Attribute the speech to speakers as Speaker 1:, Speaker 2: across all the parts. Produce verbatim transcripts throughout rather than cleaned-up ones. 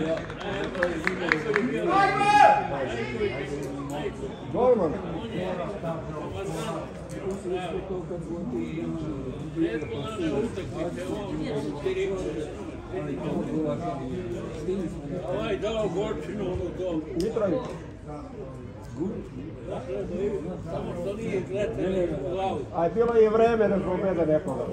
Speaker 1: Golman.
Speaker 2: Ovaj dao gorčinu ono to.
Speaker 1: Mitrović.
Speaker 2: Samo što nije gledali u glavu.
Speaker 1: A bilo je vreme da pobjede nekoga.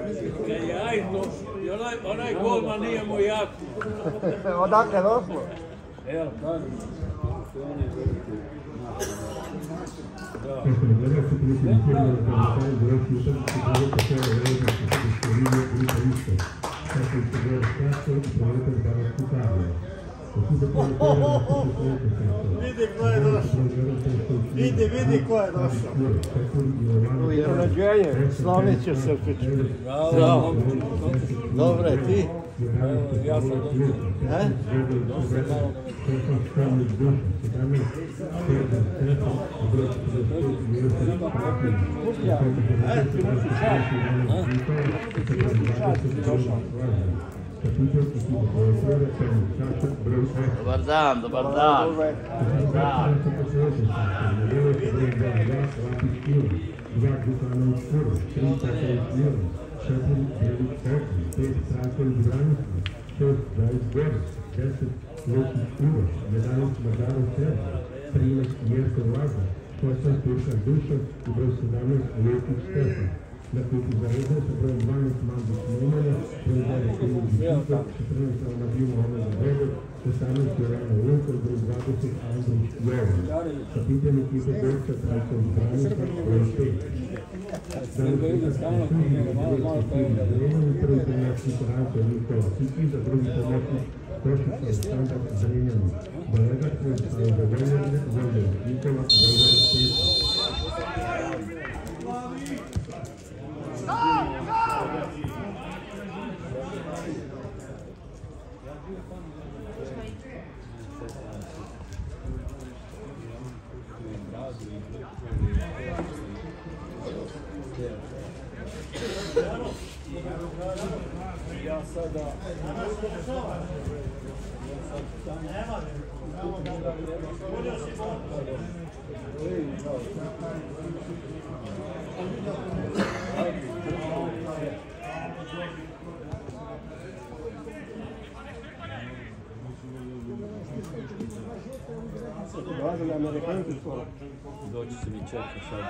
Speaker 2: Onaj, onaj golman nije mu jak.
Speaker 1: Odakle došlo?
Speaker 2: Evo, kažem.
Speaker 1: Vidi ko je došao. Vidi, vidi ko je došao. Ujednađenje, Slavnić će se uključiti.
Speaker 2: Bravo.
Speaker 1: Dobro je, ti?
Speaker 2: Ja sam dobro.
Speaker 1: E?
Speaker 3: Dobar dan, dobar dan.
Speaker 4: Na kupu za redno sa brojem dvanaest Mandić Nemanja, broj devet Ilić Žito, četrnaest Almadiju Mohamed Begović, šesnaest Jorana Luka, broj dvadeset Andrić Jovan. Kapitan ekipe borca Trajkov Branica, broj pet. Prvi pomoćnik Ranko Nikola Sikiza, drugi pomoćnik Košica Aleksandar Zrenjanin. Delegat Vojstava Vojvodine, Vojvodin Nikola, Vojvodin Stjepan.
Speaker 2: Ja sada...
Speaker 1: Dolazili Amerikanci skoro.
Speaker 2: Doći se mi čeka sad.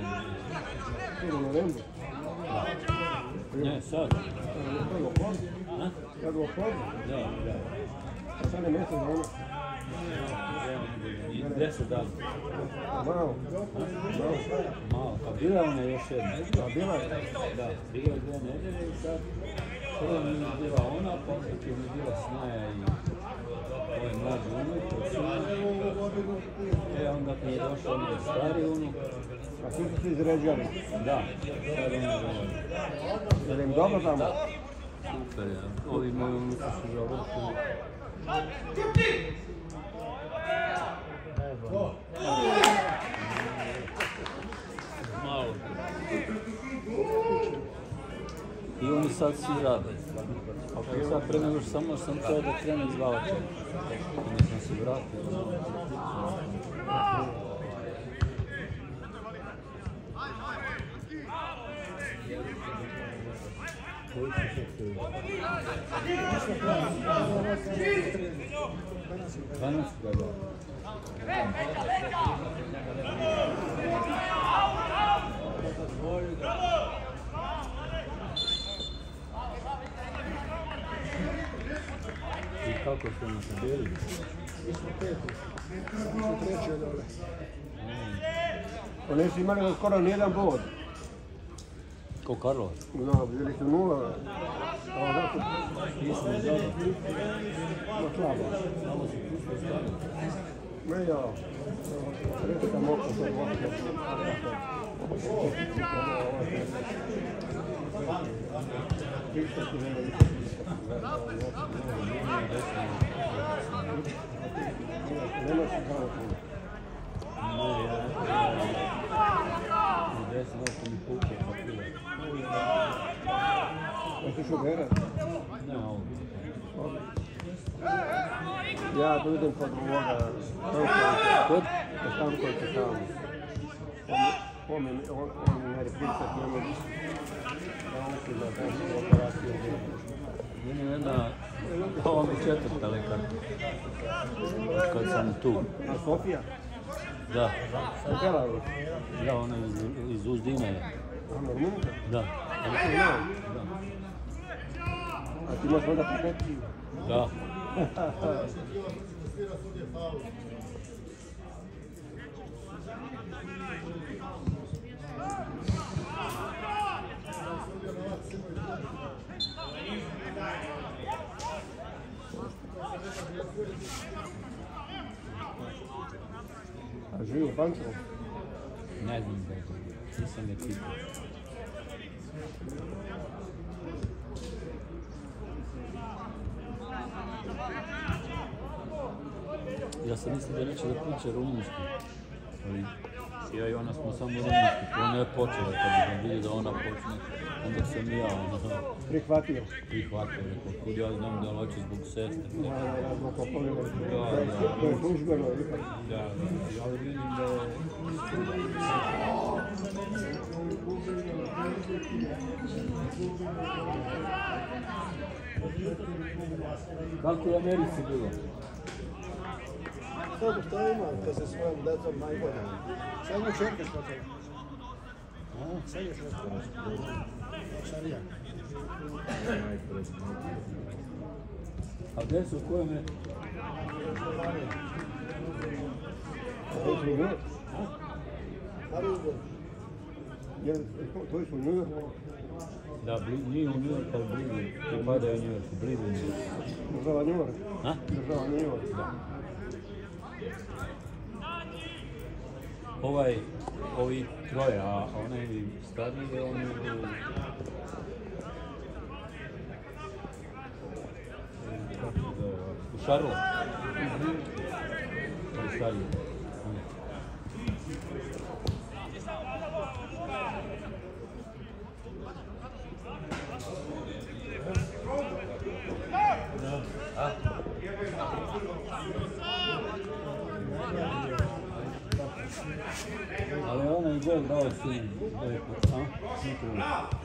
Speaker 1: U novembru.
Speaker 2: Ne, sad.
Speaker 1: Kad u podne? Kad u podne?
Speaker 2: Da, da.
Speaker 1: A sad je mjesec dana.
Speaker 2: I deset dana.
Speaker 1: Malo. Malo.
Speaker 2: Malo. A bila ona još jedna.
Speaker 1: A bila je?
Speaker 2: Da, prije dve nedelje i sad. Prvo mi je bila ona, posle će mi bila Snaja i ovaj mlađi unuk od sina. E, onda mi je došao onaj stari unuk.
Speaker 1: A ti su se izređali?
Speaker 2: Da, sad ono govori.
Speaker 1: Je li im dobro tamo?
Speaker 2: Super, ja. Ovi moji unuci su završili. Malo. I oni sad svi rade. Ako sad pre nego što samo sam teo da krene iz Valača. Onda sam se vratio. dvanaest gledao. I kako ste mi se bili?
Speaker 1: Mi smo peti. Mi smo treći od ove. Oni su imali da skoro nijedan bod.
Speaker 2: Ko Karlovac?
Speaker 1: Da, bili su nula. A zato
Speaker 2: Nisam dobro.
Speaker 1: no slabo. Ne ja. Reći sam oko sad oko. Nema se kao puno.
Speaker 2: Ne, ja u deset oko mi puke papile.
Speaker 1: A ti šubera?
Speaker 2: Ne, ovo.
Speaker 1: Ja dođem kod ovoga
Speaker 2: Kod?
Speaker 1: kod Stankovića tamo. On mi meri pritisak, ne mogu da ušli za tu operaciju.
Speaker 2: Meni je jedna, ovo mi četvrta lekarka. Kad sam tu.
Speaker 1: A Sofija?
Speaker 2: Da.
Speaker 1: Sam pjela još?
Speaker 2: Da, ona iz, iz Uzdina je.
Speaker 1: A Normunka?
Speaker 2: Da.
Speaker 1: Ali ti znao?
Speaker 2: Da.
Speaker 1: A ti imaš onda protekciju?
Speaker 2: Da.
Speaker 1: A živi u Pančevu?
Speaker 2: Ne znam da je to. Nisam je pitao. Ja sam mislio da neće da priča rumunjski, ali ja i ona smo samo rumunjski, ona je počela kad sam vidio da ona počne, onda sam i ja ono,
Speaker 1: Prihvatio.
Speaker 2: prihvatio, rekao, kud ja znam da hoće zbog sestre.
Speaker 1: Da, da, da, zbog okolina.
Speaker 2: Da, da.
Speaker 1: To je službeno, ipak.
Speaker 2: Da, da, ali vidim da je... Kako je u Americi bilo?
Speaker 1: Kako što ima, kad se svojom decom najbolje. Sad mu čekaš na to. Sad još nešto nešto. Šarija.
Speaker 2: A gdje su, u kojem je?
Speaker 1: To je New York. To je u New York.
Speaker 2: Da, nije u New York, ali blizu, pripadaju New Yorku, blizu New Yorku.
Speaker 1: Država New York.
Speaker 2: A?
Speaker 1: Država New York.
Speaker 2: Da. Ovaj, ovi troje, a onaj stariji je on je u... Kako se zove? U Charlotte. To je stariji. Ali onaj gol dao si lepo, a? Nikola.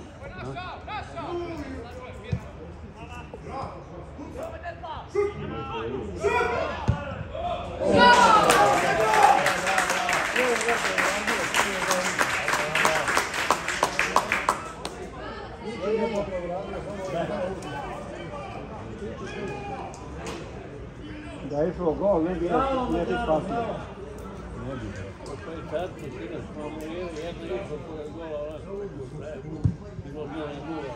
Speaker 2: Da je išao gol, ne bi ne bi spasio. Ne bi.
Speaker 3: Četiri, sine, smo mu jeli jedno jutro koje gola onako. Bilo bilo je nula.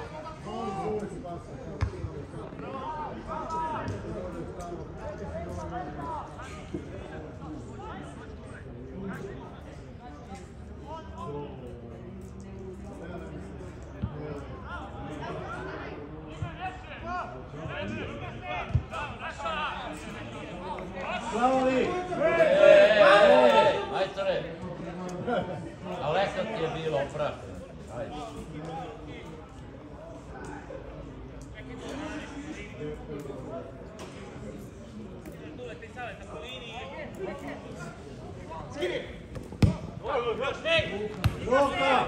Speaker 1: Slavovi!
Speaker 3: Majstore! Aleka ti je bilo prah. Ajde.
Speaker 1: Luka!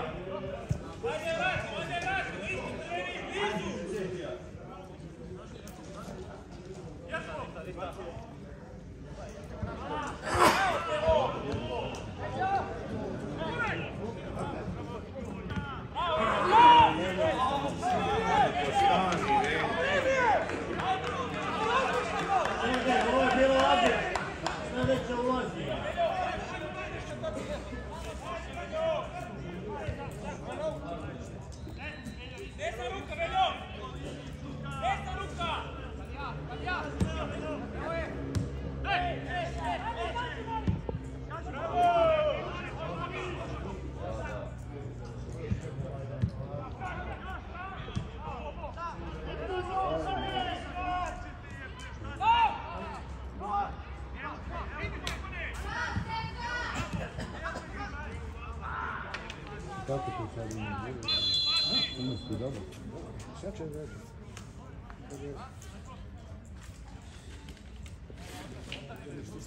Speaker 2: Kako to sad ima bilo? Ima si dobro.
Speaker 1: Sad će reći.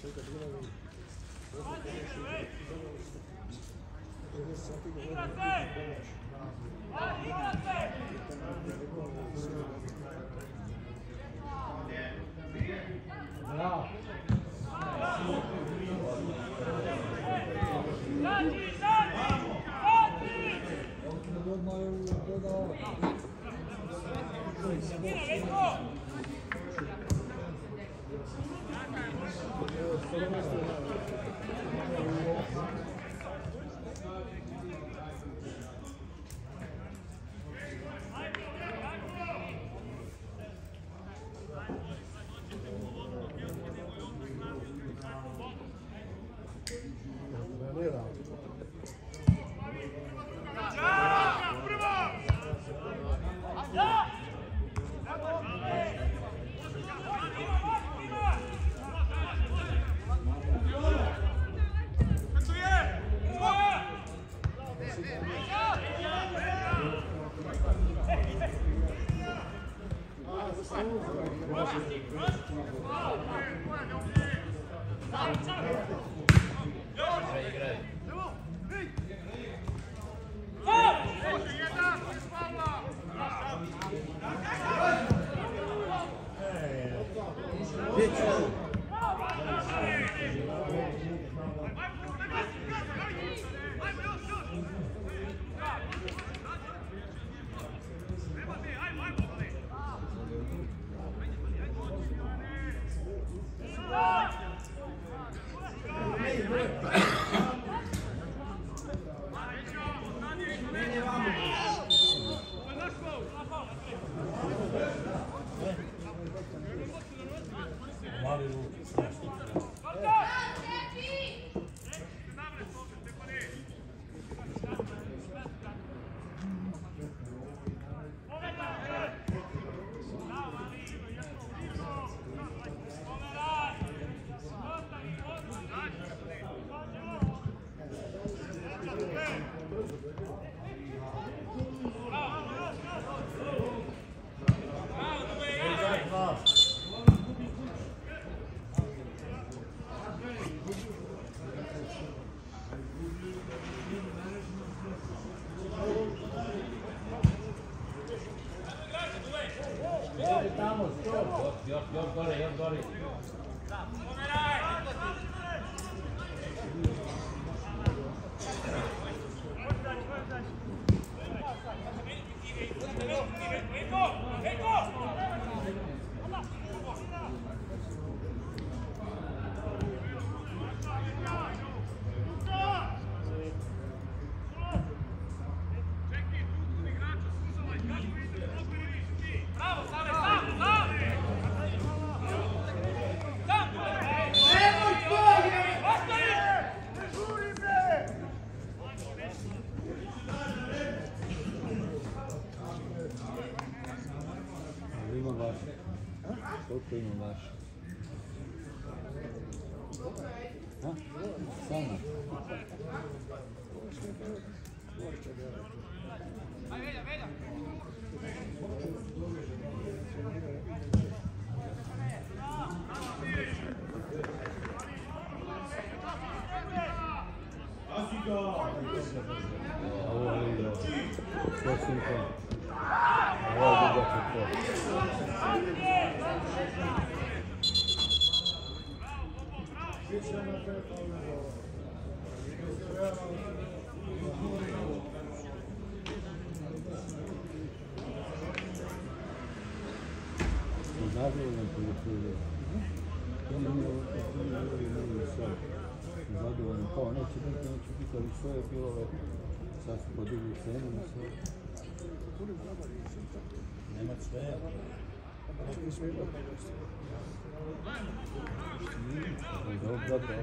Speaker 2: Koliko ima vaš? Ha? Samo? Ovo je vidio. Sve simple. Ovo je dugačak to. Zadovoljan poljoprivrednik. Zadovoljan kao neće biti, neće biti, ali sve je bilo lepo. Sad su podigli cenu na sve. Nemac sve. Dobro, dobro.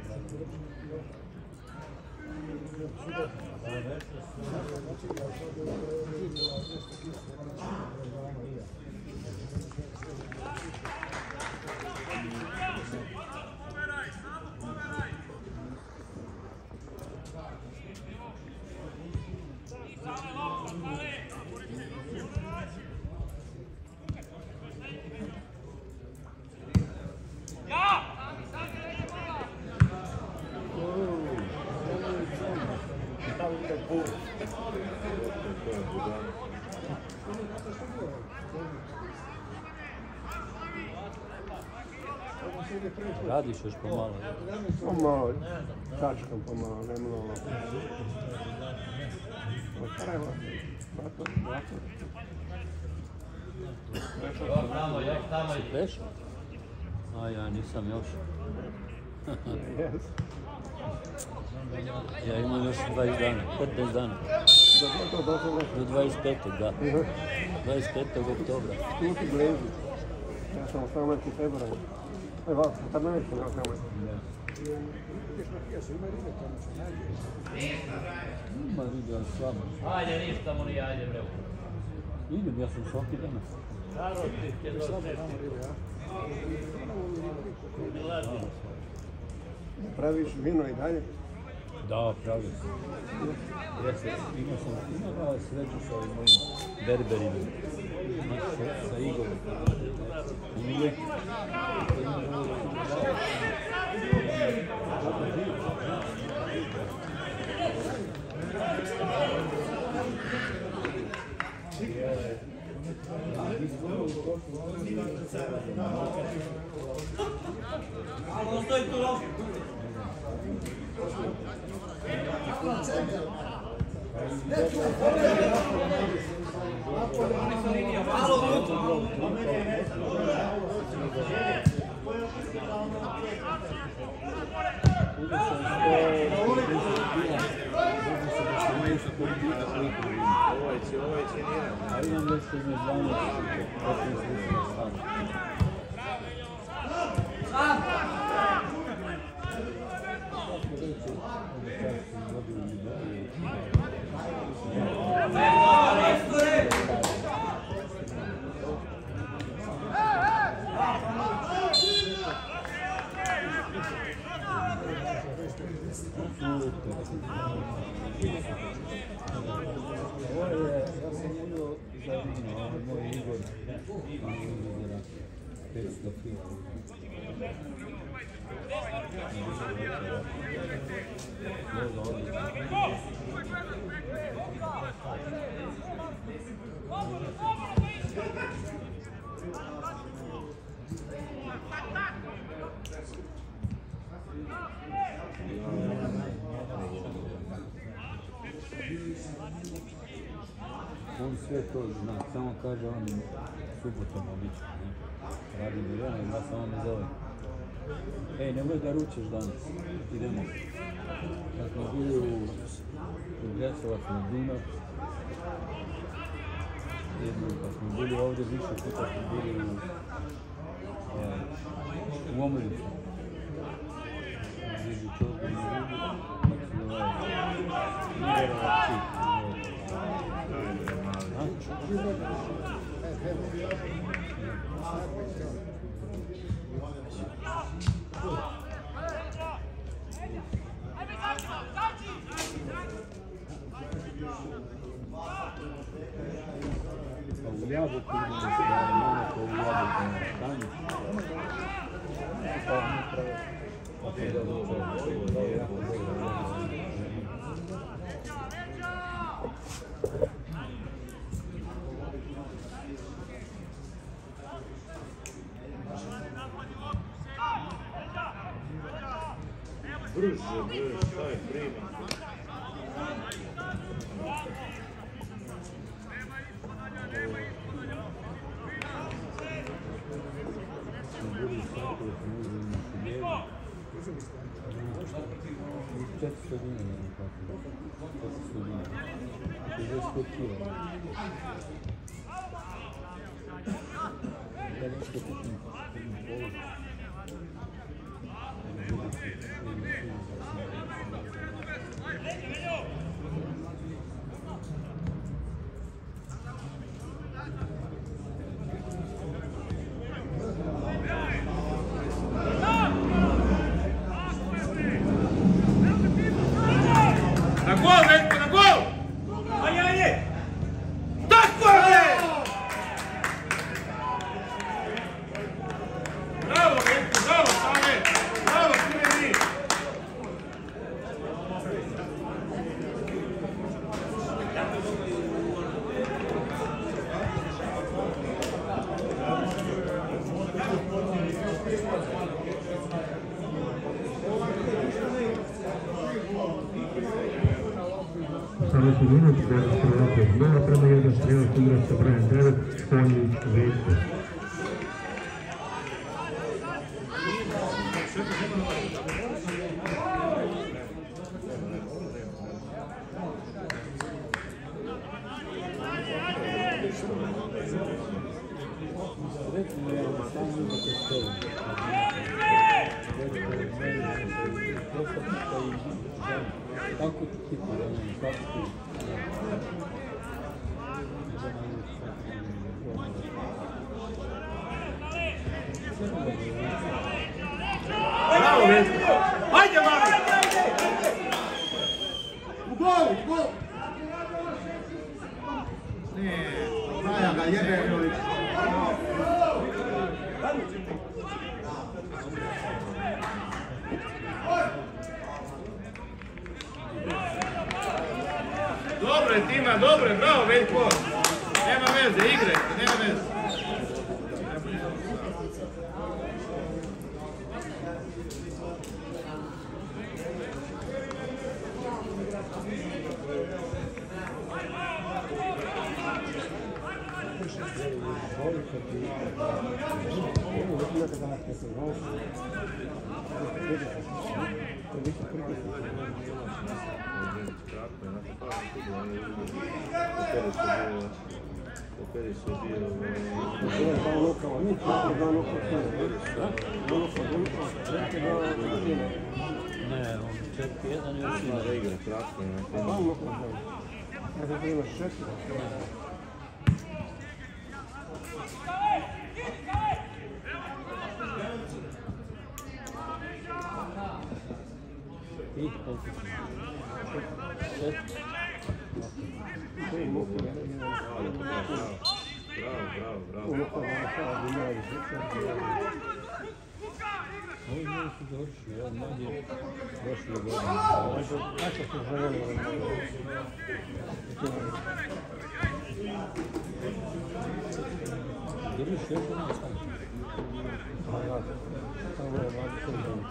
Speaker 2: Radiš još pomalo.
Speaker 1: Pomalo, tačkam pomalo, ne mnogo. Otvaraj vas. Vato, vato.
Speaker 2: Si prešao? A ja nisam još.
Speaker 1: Jes.
Speaker 2: Ja imam još dvadeset dana, petnaest dana.
Speaker 1: Do to došlo da
Speaker 2: Do dvadeset petog da. dvadeset petog oktobra.
Speaker 1: tu ti blizu. Ja sam osamnaesti februar. Evo, četrnaesti na osamnaesti.
Speaker 2: Ima ribe, ali slabo.
Speaker 3: Ajde, ništa mu nije, ajde bre.
Speaker 2: Idem, ja sam svaki danas.
Speaker 3: Naravno ti će doći.
Speaker 1: Praviš vino i dalje?
Speaker 2: Da, pravio sam. Jeste, imao sam, imao sreću sa ovim mojim berberima. Znači, sa Igorom. On uvijek...
Speaker 3: Stoj tu, Rok!
Speaker 5: Ovaj će, ovaj će nijedan.
Speaker 2: A imam već što ime dvanaest, petnaest lična stana. Ovo je, ja sam ulio za vino, ovo je moj Igor, petsto kila. Možda odlično. On sve to zna, samo kaže on subotom obično, ne? Radi mi vremena, ja samo me zove. Ej, nemoj da ručeš danas, idemo. Kad smo bili u, u Bresovac na Dunav, jedno, kad smo bili ovdje više puta smo bili u, ja, u Omoljicu. Blizu Čozgu na Rudu, kako se zove, Iverova Čik. U jabuku idemo se da imamo to u jabuku na stanju. Pa unutra, pa se da dođe, da je jako dobro.
Speaker 5: Brže, brže, šta je prima?
Speaker 2: četiristo dinara ne platimo. četiristo dinara. šezdeset pet kila. Da nešto kupim polu.
Speaker 5: Na gol, Netko, na gol! Ajde, ajde! Tako je! Bravo,
Speaker 4: dvadeset minut, danas Hrvatske nula prema jedan, prijenos igra sa brojem devet, Konjić Veljko.
Speaker 2: Kako ti ti kako ti?
Speaker 5: Bravo, Veljko! Hajde, mali!
Speaker 3: U gol, u gol! Ne, Maja ga jebe, Jović.
Speaker 5: Dobro je Tima, dobro je, bravo Veljko! Nema veze, igre, nema veze.
Speaker 2: Ne, on četiri jedan još ima da igra, kratko je.
Speaker 1: Ja sam imaš četiri.
Speaker 2: I koliko će? Šest?
Speaker 5: Bravo, bravo, bravo.
Speaker 2: Ovi ljudi su završili, jedan mlađi prošle godine.
Speaker 1: Kako su željeli?
Speaker 2: Držiš još jedan sam.
Speaker 1: Samo je dvadeset godina.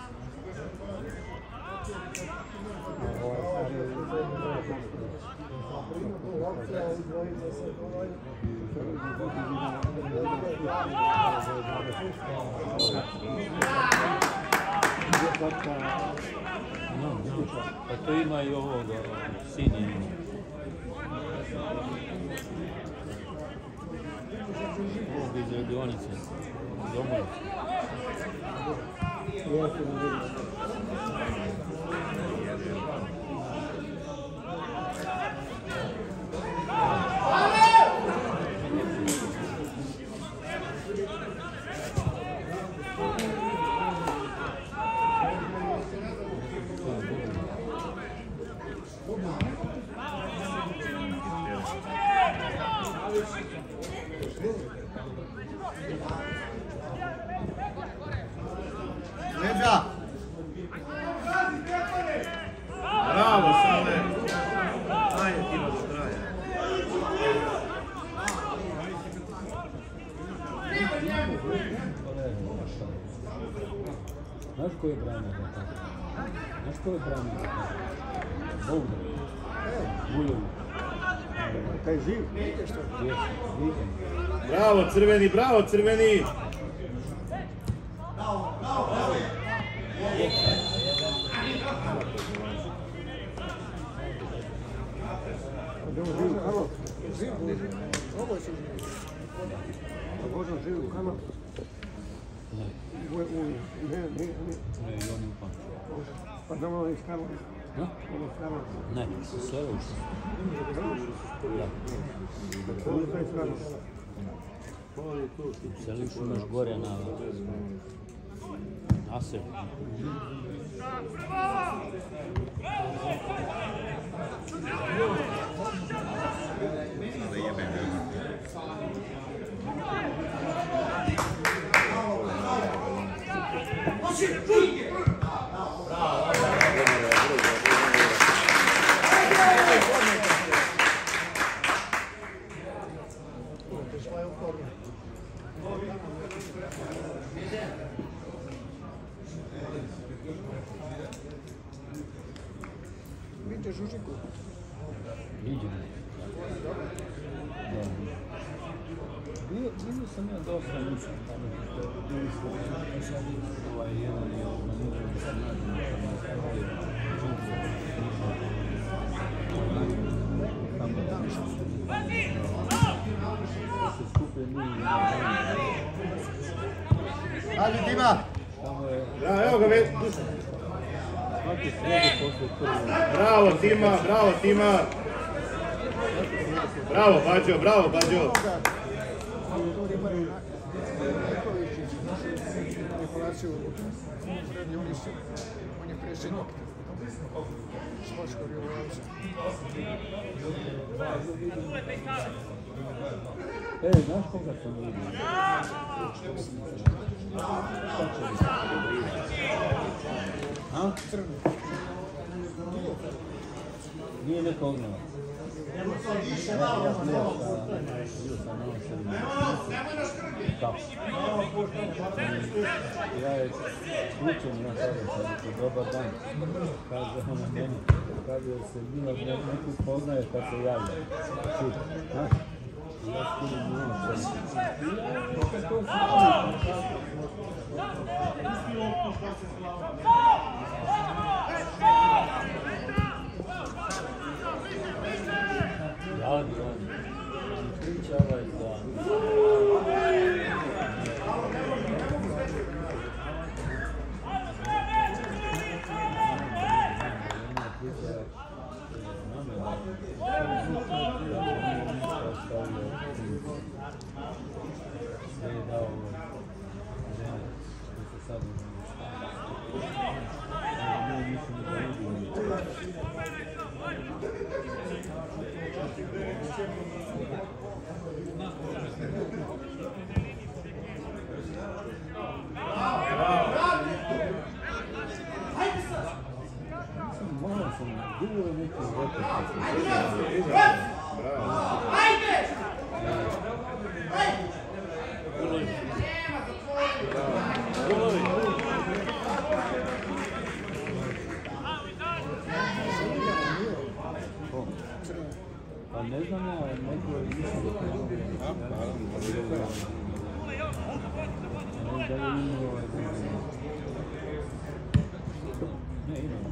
Speaker 2: Pa to ima i ovoga, sinje. Ovog iz radionice, iz omorice.
Speaker 3: Leđa!
Speaker 5: Bravo, Sale! Ajde ti vas traje.
Speaker 2: Znaš ko je branio za tako? Znaš ko je branio za tako? Bogdan. Buljović.
Speaker 1: Kaj živ?
Speaker 2: Jesi, vidim.
Speaker 5: Bravo, crveni, bravo, crveni!
Speaker 1: Gdje on živi u Karlovcu? Ovo je živi. A Božan živi u Karlovcu?
Speaker 2: Ne.
Speaker 1: Ne, ne, ne.
Speaker 2: Ne, i on je u Pančevu.
Speaker 1: Pa znamo on je iz Karlovca.
Speaker 2: No?
Speaker 1: On je iz Karlovca.
Speaker 2: Ne, u Seleviću. Da.
Speaker 1: On je iz Karlovca.
Speaker 2: U Seleviću imaš gore na Naseru.
Speaker 1: Vidite Žužiku.
Speaker 2: Viđeno. Vidio sam ja dosta mislim, bili smo ovaj jedan je manivran da se nađemo tamo stavili čuče, tamo da se skupe mi i
Speaker 6: Ajde, Dima!
Speaker 1: Bravo, evo ga već.
Speaker 2: svaki sredi posle prvo.
Speaker 1: Bravo, Tima, bravo, Tima. Bravo, Bađo, bravo, Bađo.
Speaker 6: Manipulaciju Freddy, on je predsjednik sportskog revolucija.
Speaker 2: Ej, znaš koga sam vidio? Šta će biti? A?
Speaker 6: Crni.
Speaker 2: Nije neka ognjava. Ja sam bio sa bio sam malo srednje. Kako? Ja je slučajno, ja kažem sad, dobar dan. Kaže ona meni, kaže se Milan neku poznaje kad se javlja. Čuj, znaš? Ja skinim Milan srednje. Radi on, priča ovaj dan. Sve je dao žene koji se sad uzmano staviti. Ne, nisam da vidim. Morao sam, bilo je neki zvetak.
Speaker 5: Ajde!
Speaker 2: Pa ne znam ja, neko je mislim da to je da je imao ovaj ne, imao.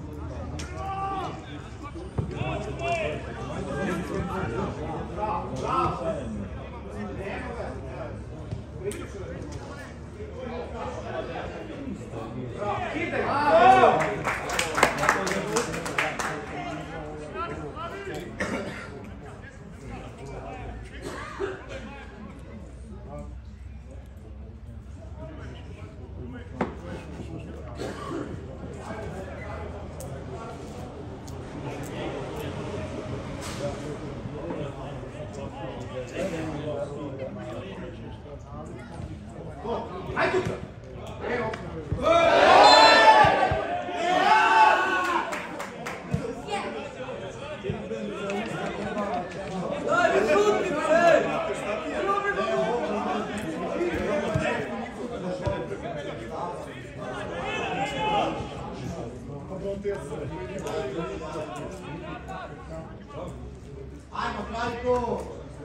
Speaker 6: Ajmo, Krajko!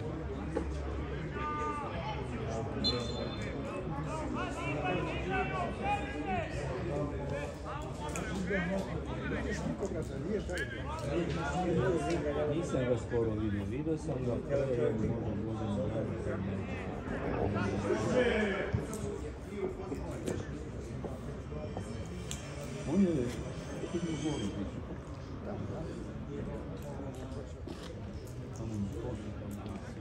Speaker 2: Nisam ga skoro vidio, vidio sam ga kada je možda godinu dana. On je jednu goru vidio. Tamo mi pošli, tamo mi se.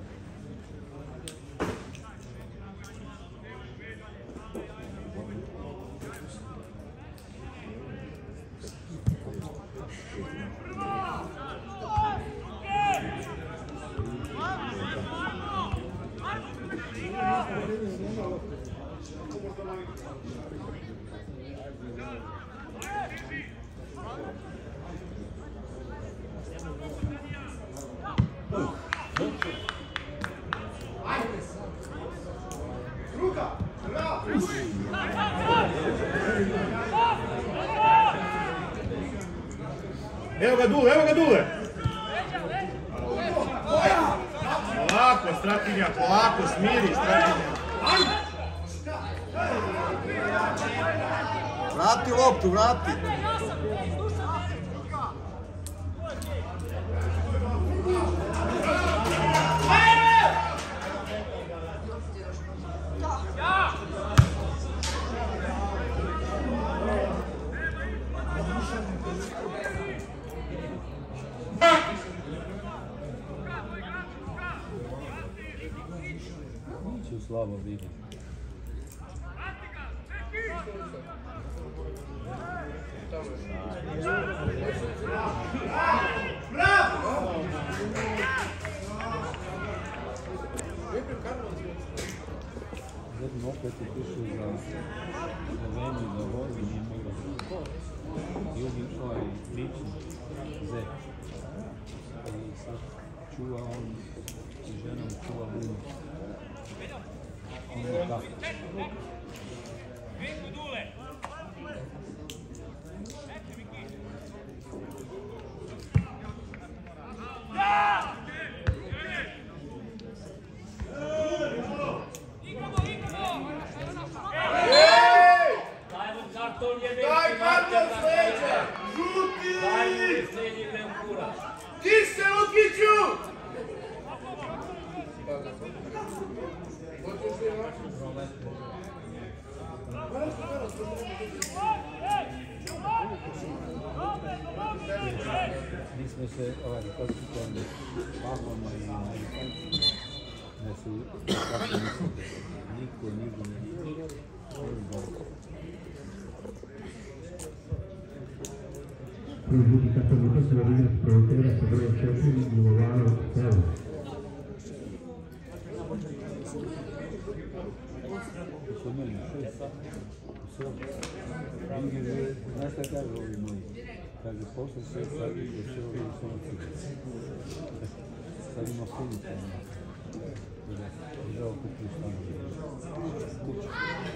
Speaker 1: Evo ga Dule, evo ga Dule!
Speaker 5: polako, Strahinja, polako, smiri, Strahinja.
Speaker 6: Vrati loptu, vrati.
Speaker 2: Ću slabo vidim. Zatim opet je pišu za Sloveniju, za vozi, nije mogla. I uvijek ovaj lični zet. I sad čuva on, i ženom čuva vinu. Onda tako.
Speaker 5: Daj karton sleđe! Žuti! Ti se, Lukiću!
Speaker 2: Mi smo se, ovaj, kako su to Pahoma i Amerikanci, da su, kako mislim, niko nigo ne vidi,
Speaker 4: Žuti Katolika Slovenija Frontera sa brojem četiri Milovano Celo.
Speaker 2: Kod mene, šest sati, sve. Znaš šta kaže ovi moji? Kaže, posle šest sati da će ovi u sonoci. Sad ima finika. I da opet tu stanu. Kuća.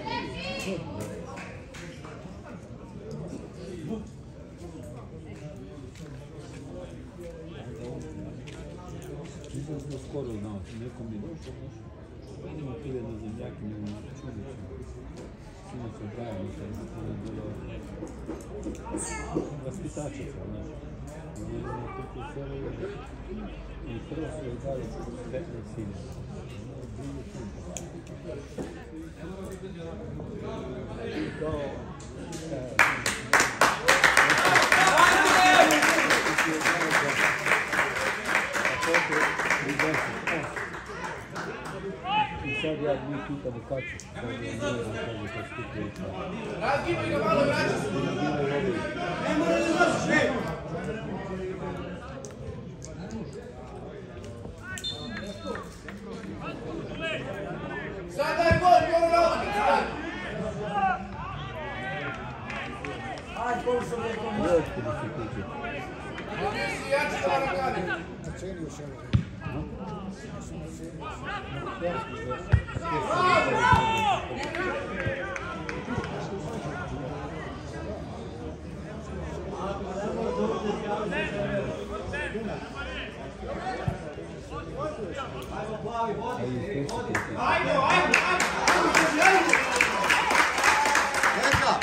Speaker 2: Nisam smo skoro znao, neko mi je došao, vidimo pide na zemljaki, ne na čudiću. Sino se daje, mislim, to je bilo vaspitačica, znaš. I je na tuku selo i prvo su je dali petnaest sine. Drugi sin. I kao... I sad ja njih pitam u kaču, sad ja nije da kaže kad stupi i tako.
Speaker 5: Razgibaj ga malo, vraća se! Ne mora da završi, ne! Sad daj gol, gol na opet! Aj, gol sam rekao.
Speaker 2: Lješko da se kuće.
Speaker 5: Ovdje si jači da ragane.
Speaker 6: Ceni još jedno.
Speaker 5: Ajde, ajde, ajde!
Speaker 6: Neka!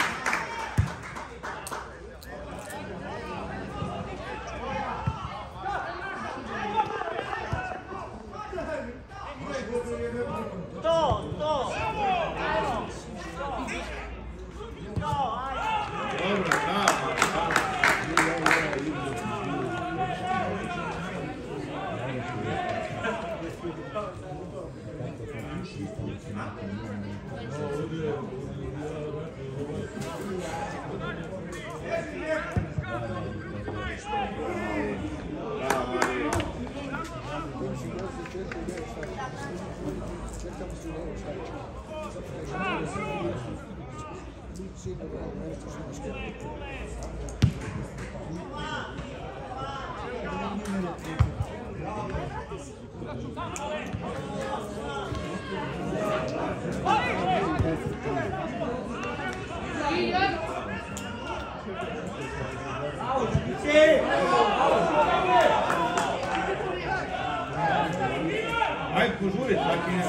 Speaker 5: Ajde, požuriti, tako je.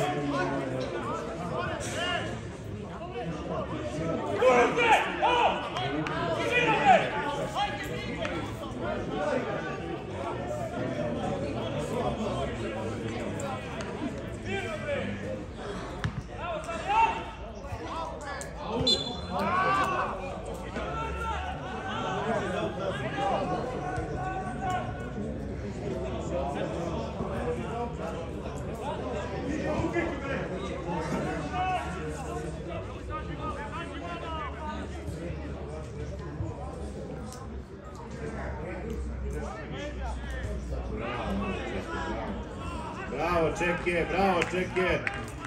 Speaker 7: Bravo, Čeke, bravo, Čeke.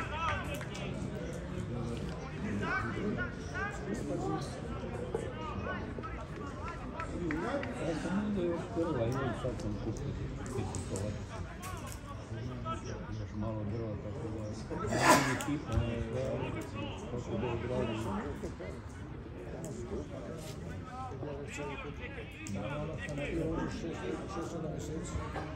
Speaker 2: Ja sam onda još drva imam, sad sam kupio pisikovac. Još malo drva, tako da... Nije ekipa, ne je kako da igrali.
Speaker 6: šest sedam mjeseci.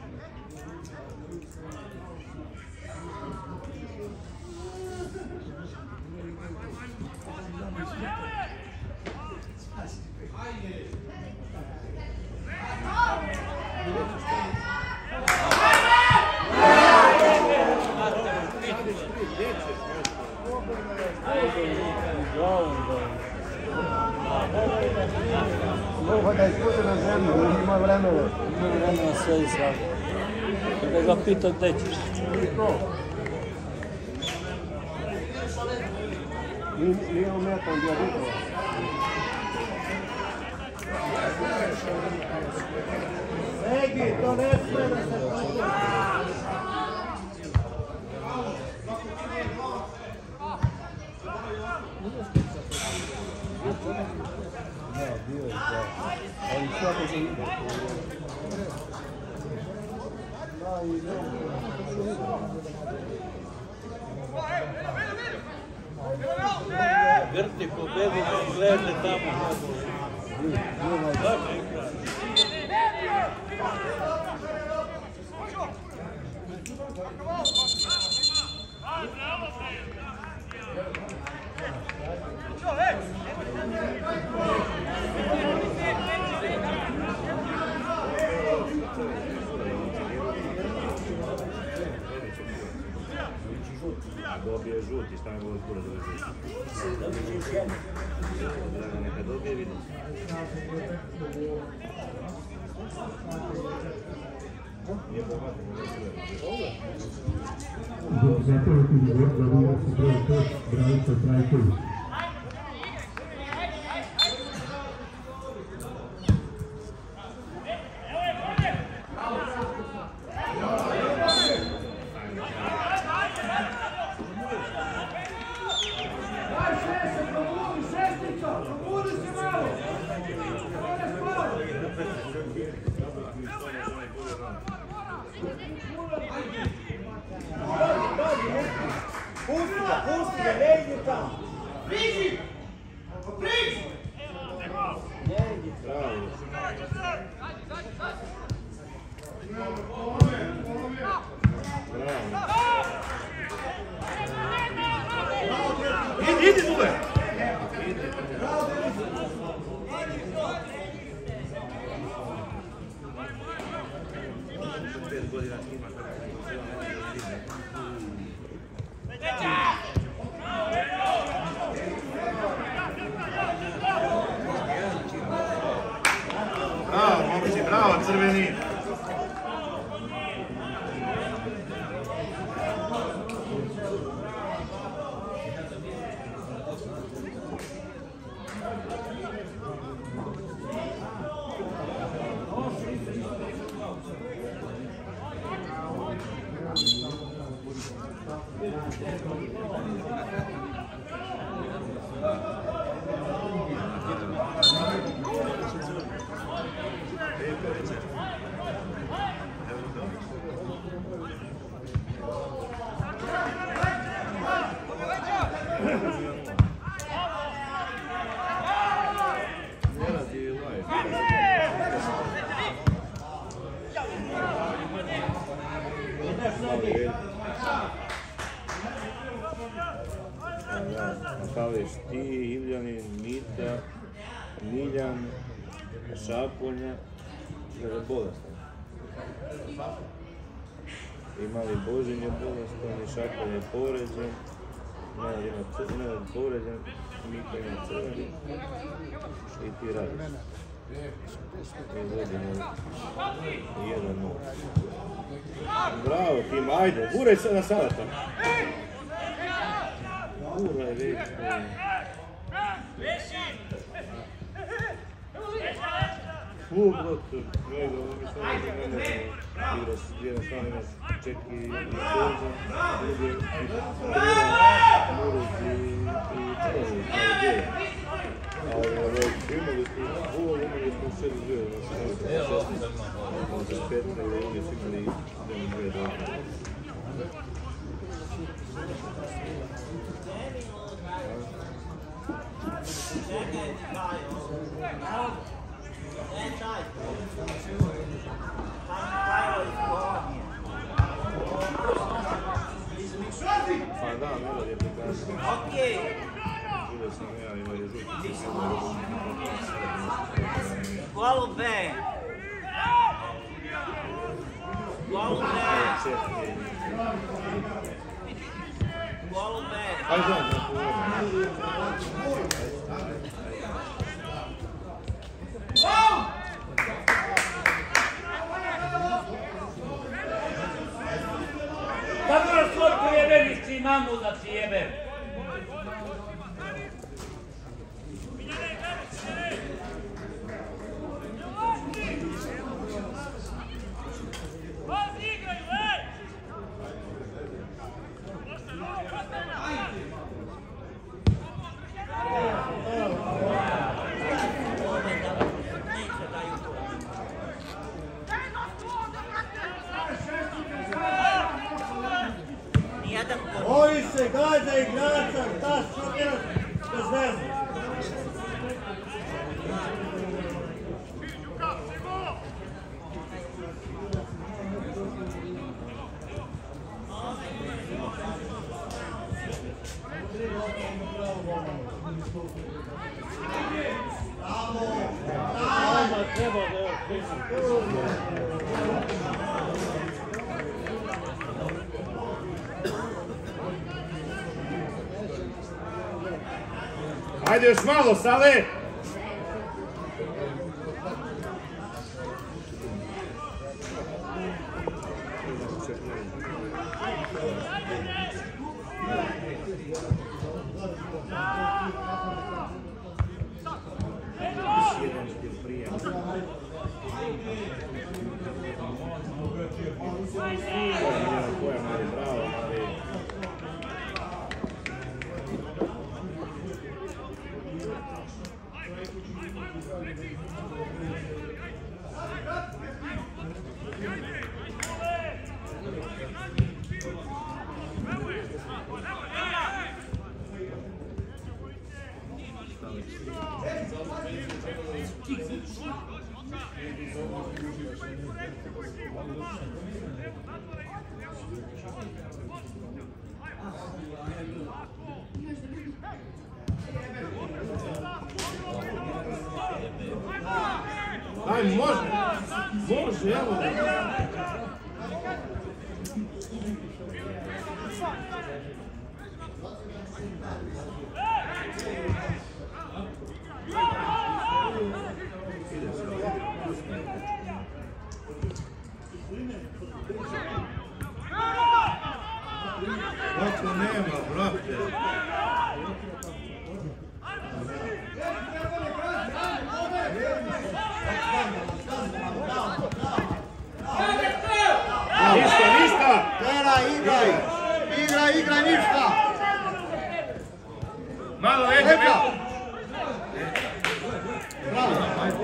Speaker 1: Mogu da isputi na zemlju, ima vremena.
Speaker 2: Ima vremena sve i svako. Kada ga pita gde ćeš.
Speaker 1: Nije umetan diabitova. Egi, to ne sve da se pogleda.
Speaker 2: Da, bio je da. Ali svako se ide. Da, i
Speaker 3: Grti pobedu da glede tamo.
Speaker 7: Dobije žuti, šta je ovo skoro dobije žuti? Da neka dobije, vidim.
Speaker 4: Zatvoriti dobija se broj pet, Branislav Trajković.
Speaker 1: Pusti ga, pusti ga, ne ide tamo. Priđi! Priđi! Ne ide.
Speaker 5: Idi, idi, Zube!
Speaker 7: Pet godina ima.
Speaker 5: Bravo, momci, bravo, crveni!
Speaker 7: Miljan, Šaponja, jer je bolestan. I mali Božin je bolestan, i Šapon je povređen, Nenad je povređen, Mika ima crveni i ti radiš. I vodimo jedan nula. Bravo tim, ajde, guraj se na Salata. Guraj već. Full block, nego mi smo ovdje mene igra s jedan strana imaš Čeki i Božan, drugi i Triran, Muruz i Čelović, ali gdje? Ali imali smo gol, imali smo šest dvije, znači šest pet, ali oni su imali dvije dvije. Pa da, Milad je prikazan. Vidio sam ja, ima je žuti.
Speaker 8: Golube! Golube! Golube!
Speaker 7: Ajde, ajde,
Speaker 5: Kako nas svoj pojebenici mamu da ti jebe?
Speaker 6: Boji se, gađa igrača, šta šutiraš bez veze.
Speaker 3: Treba da je
Speaker 7: ajde još malo, Sale! Aj, može! Može, evo da! Kako nema, brate? Ništa, ništa!
Speaker 6: Tera, igraj! Igraj, igraj, ništa!
Speaker 5: Malo veće, veće!
Speaker 6: Bravo!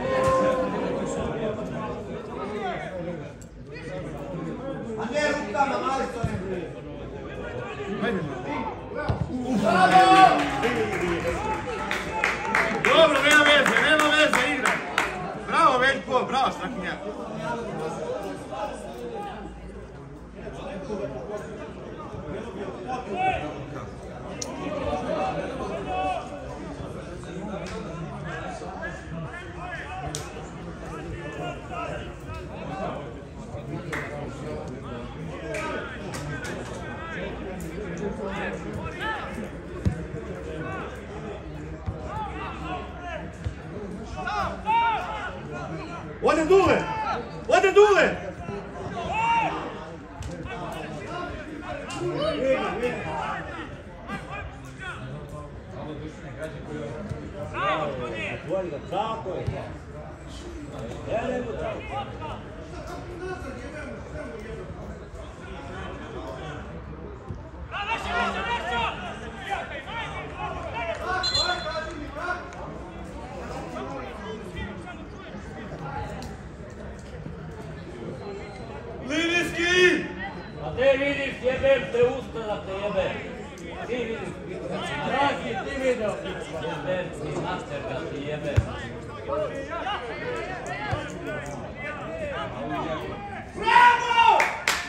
Speaker 6: A ne rukama, Maristone!
Speaker 5: Dobro, nema veze, nema veze, igraj! Bravo, Veljko, bravo, Strakinja!
Speaker 6: Ode Dule! Ode Dule!
Speaker 2: Otvori ga, tako je. Ja ne bu tako.
Speaker 6: Linijski!
Speaker 3: A te vidiš, jebem te usta da te jebem. Ti vidiš, Dragi, ti vidio. Jebem ti, master ga ti jebem.
Speaker 6: Bravo!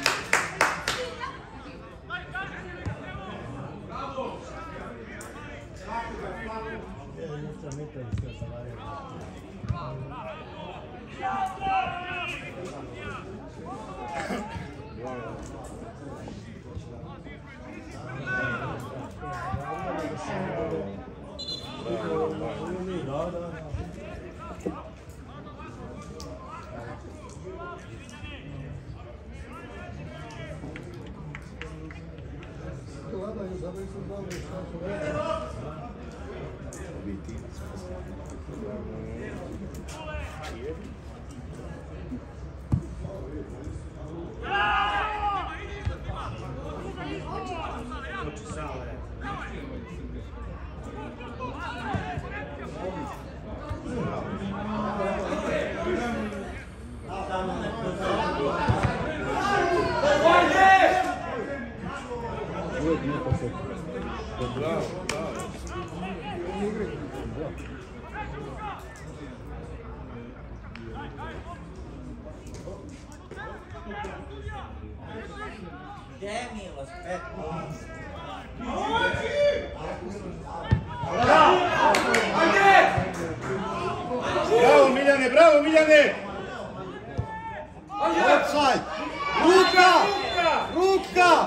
Speaker 8: Demi was pet.
Speaker 6: Bravo Miljane, bravo Miljane! Offside! Ruka! Ruka!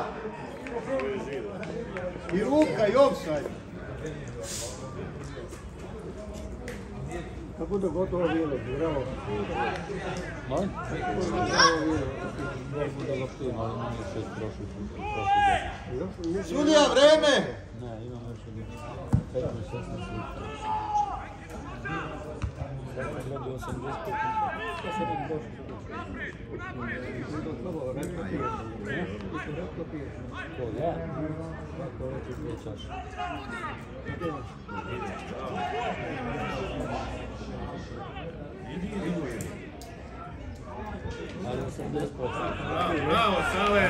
Speaker 6: I ruka i offside.
Speaker 1: Kako da gotovo bilo, bravo.
Speaker 2: Moj? Gotovo bilo. Mogu da ga pim, ali imam još šest prošli put.
Speaker 6: Sudija, vreme!
Speaker 2: Ne, imam još jedno. petnaest šesnaest litra. Radi osamdeset pet litra. Što se bi došli? To ja? Tako reći dvije čaše. Ali osamdeset posto.
Speaker 5: Bravo, Sale!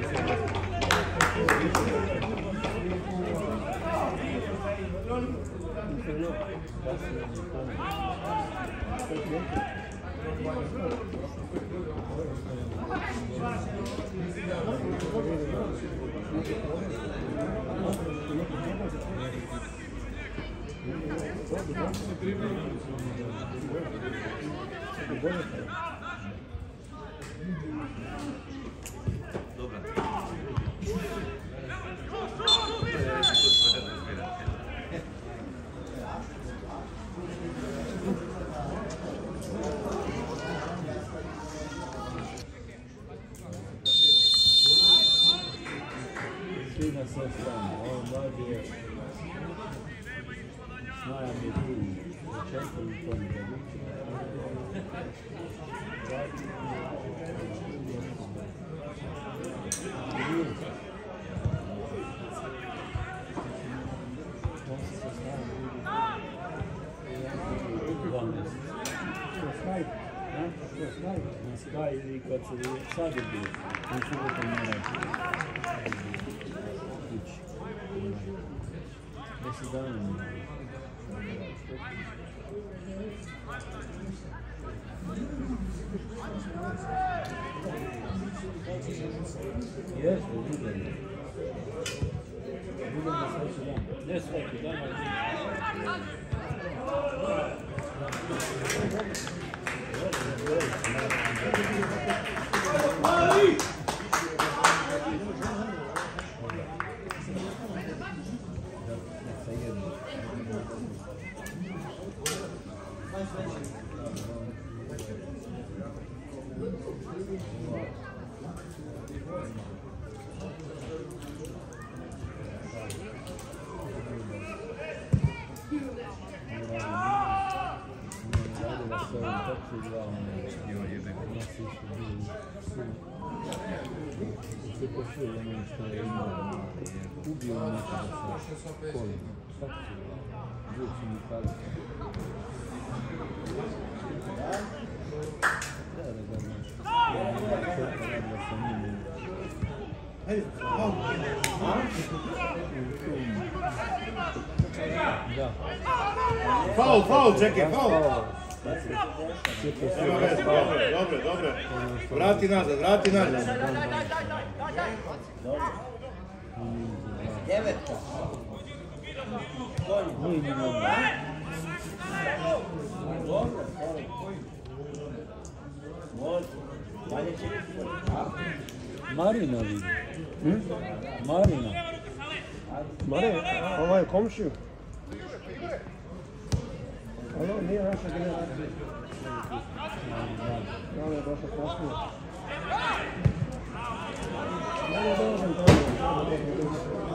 Speaker 2: Sina sve strane, on mlađi je najam je drugi, četiri u tom zabiću. On se sa strane vidi dva mjeseca. Što Skype? Što Skype? Na Skype ili kad se sad je bio, on su uvijek mora kući. Deset dana mi je. Jeste, vidim. Vidim da svaki dan. Ne svaki dan, ali
Speaker 6: Ali!
Speaker 2: Ubio nekada sa kolom. Šta će? Gdje će mi paliti? Treba da ga znaš. Ja ne znam čovjeka radila sa njim. Da.
Speaker 6: Faul, faul, čekaj, faul.
Speaker 2: Nema veze,
Speaker 6: dobro, dobro, dobro. Vrati nazad, vrati nazad.
Speaker 8: Deveta.
Speaker 2: Nije ni dobro.
Speaker 8: Dobro, može. Dalje će
Speaker 2: Marina vidi. Marina.
Speaker 1: Mare, ovo je komšiju. Ovo nije naša generacija. Ovo je došlo kasnije. Ovo je došlo kasnije.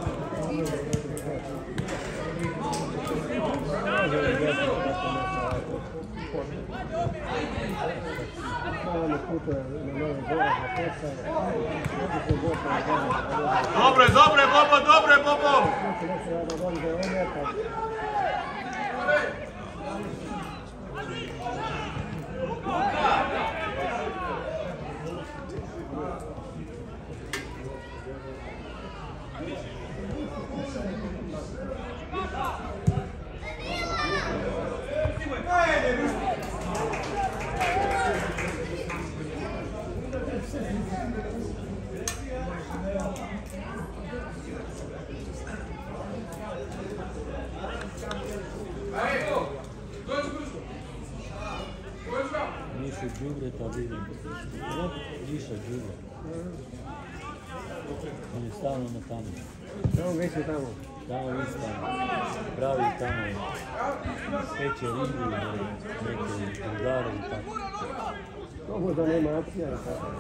Speaker 5: Dobre, dobre, Bobo, dobre, Bobo!
Speaker 2: Više đubreta vidim. Više đubre. On je stalno na tamo.
Speaker 1: Evo visi tamo.
Speaker 2: Tamo visi tamo. Pravi tamo. Peće ribu, neke drugare i tako.
Speaker 1: Mogu da nema akcija i tako.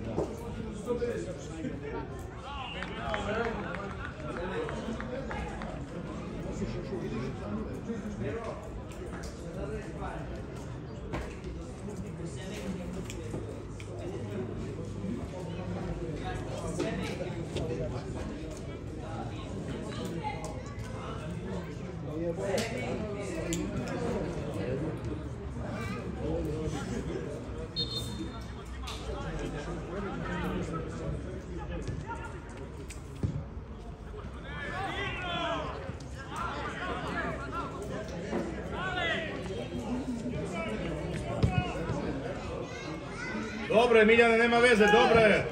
Speaker 6: Dobro je, Miljane, nema veze, dobro je.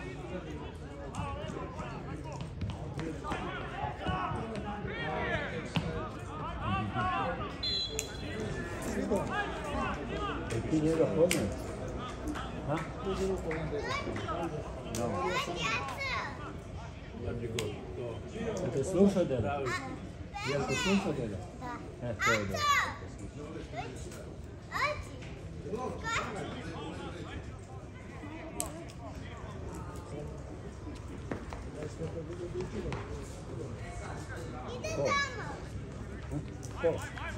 Speaker 2: Ti njega poznaš? Ha? No. Jel te sluša dela? Jel te sluša dela? E, to je dobro. Ko? Ko?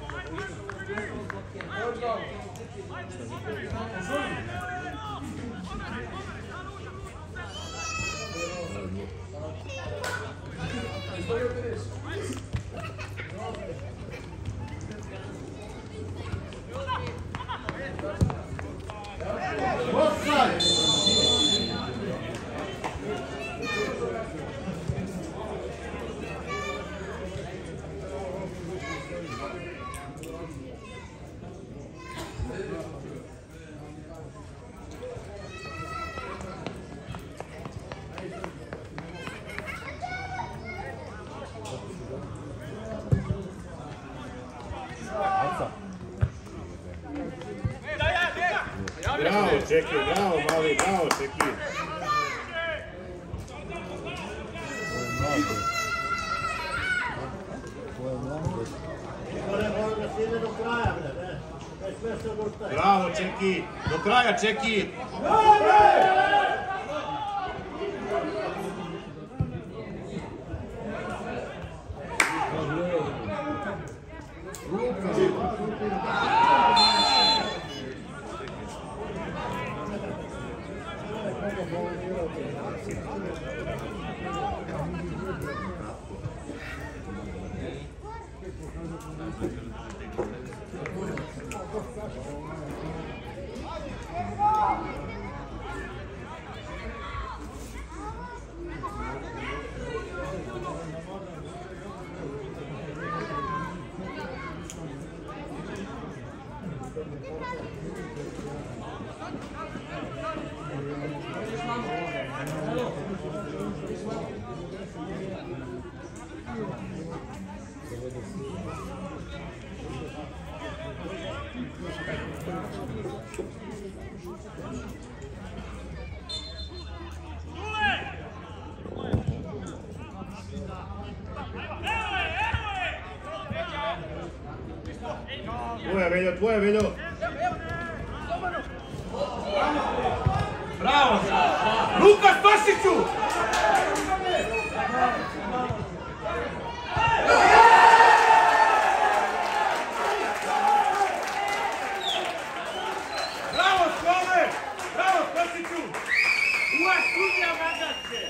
Speaker 6: Bravo, Čeki, bravo, mali, bravo, Čeki.
Speaker 2: Ovo je mlade.
Speaker 6: Ovo je mlade da se ide do kraja, bre, ne?
Speaker 5: Bravo, Čeki! Do kraja, Čeki! Tvoje, Veljo, tvoje, Veljo! Bravo! Luka Spasiću! Bravo, Skole! Bravo, Spasiću! Ua, sudija Magaće!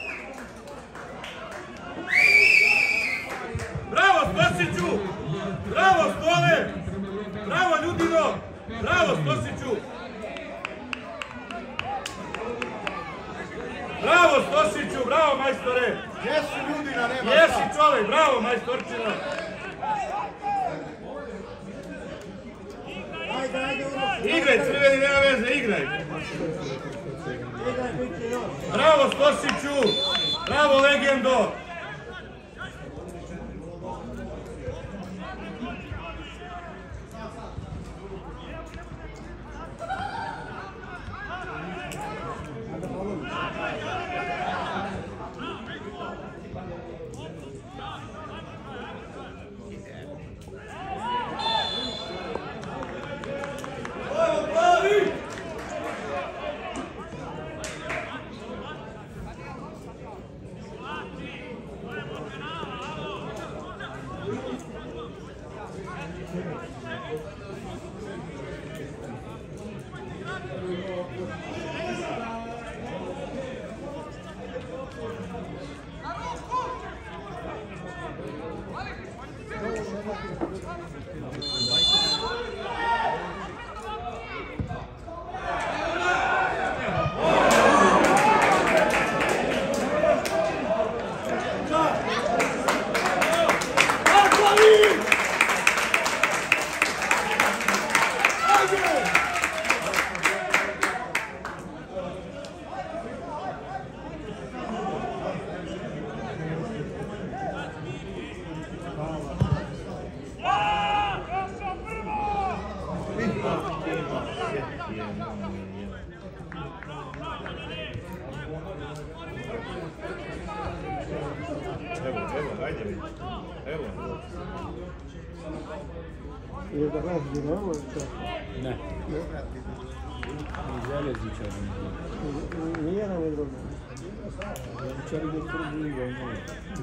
Speaker 5: Bravo, Spasiću! Bravo, Skole! Bravo, Ljudino! Bravo, Stosiću! Bravo, Stosiću! Bravo, majstore!
Speaker 6: Jesi Ljudina, nema
Speaker 5: Jesi čovek! Bravo, majstorčina!
Speaker 6: Ajde, ajde, unosi.
Speaker 5: Igraj, crveni, nema veze, igraj!
Speaker 6: Igraj, bit će još.
Speaker 5: Bravo, Stosiću! Bravo, legendo!
Speaker 7: Evo, evo, ajde mi. Evo.
Speaker 1: Je da razbi, ne može čak.
Speaker 2: Ne. I železničar.
Speaker 1: Nijedan je drugi.
Speaker 2: Železničar ide prvi liga u njoj.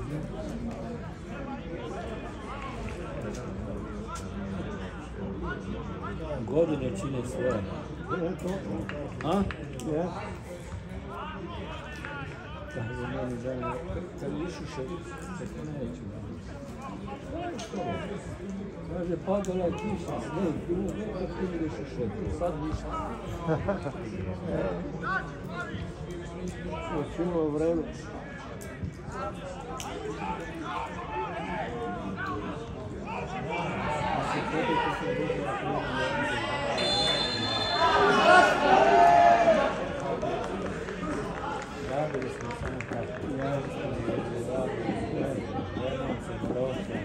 Speaker 2: Godine čine svoje.
Speaker 1: Je to?
Speaker 2: A?
Speaker 1: Je.
Speaker 2: Kaže meni da kad višiše, tako neću. Kaže, padala je kiša, sneg, bilo nekako ti ideš u šetru, sad ništa.
Speaker 1: Još imao vreme.
Speaker 2: Radili smo samo tako. Ja sam radili, radili, gledam se, prošlo.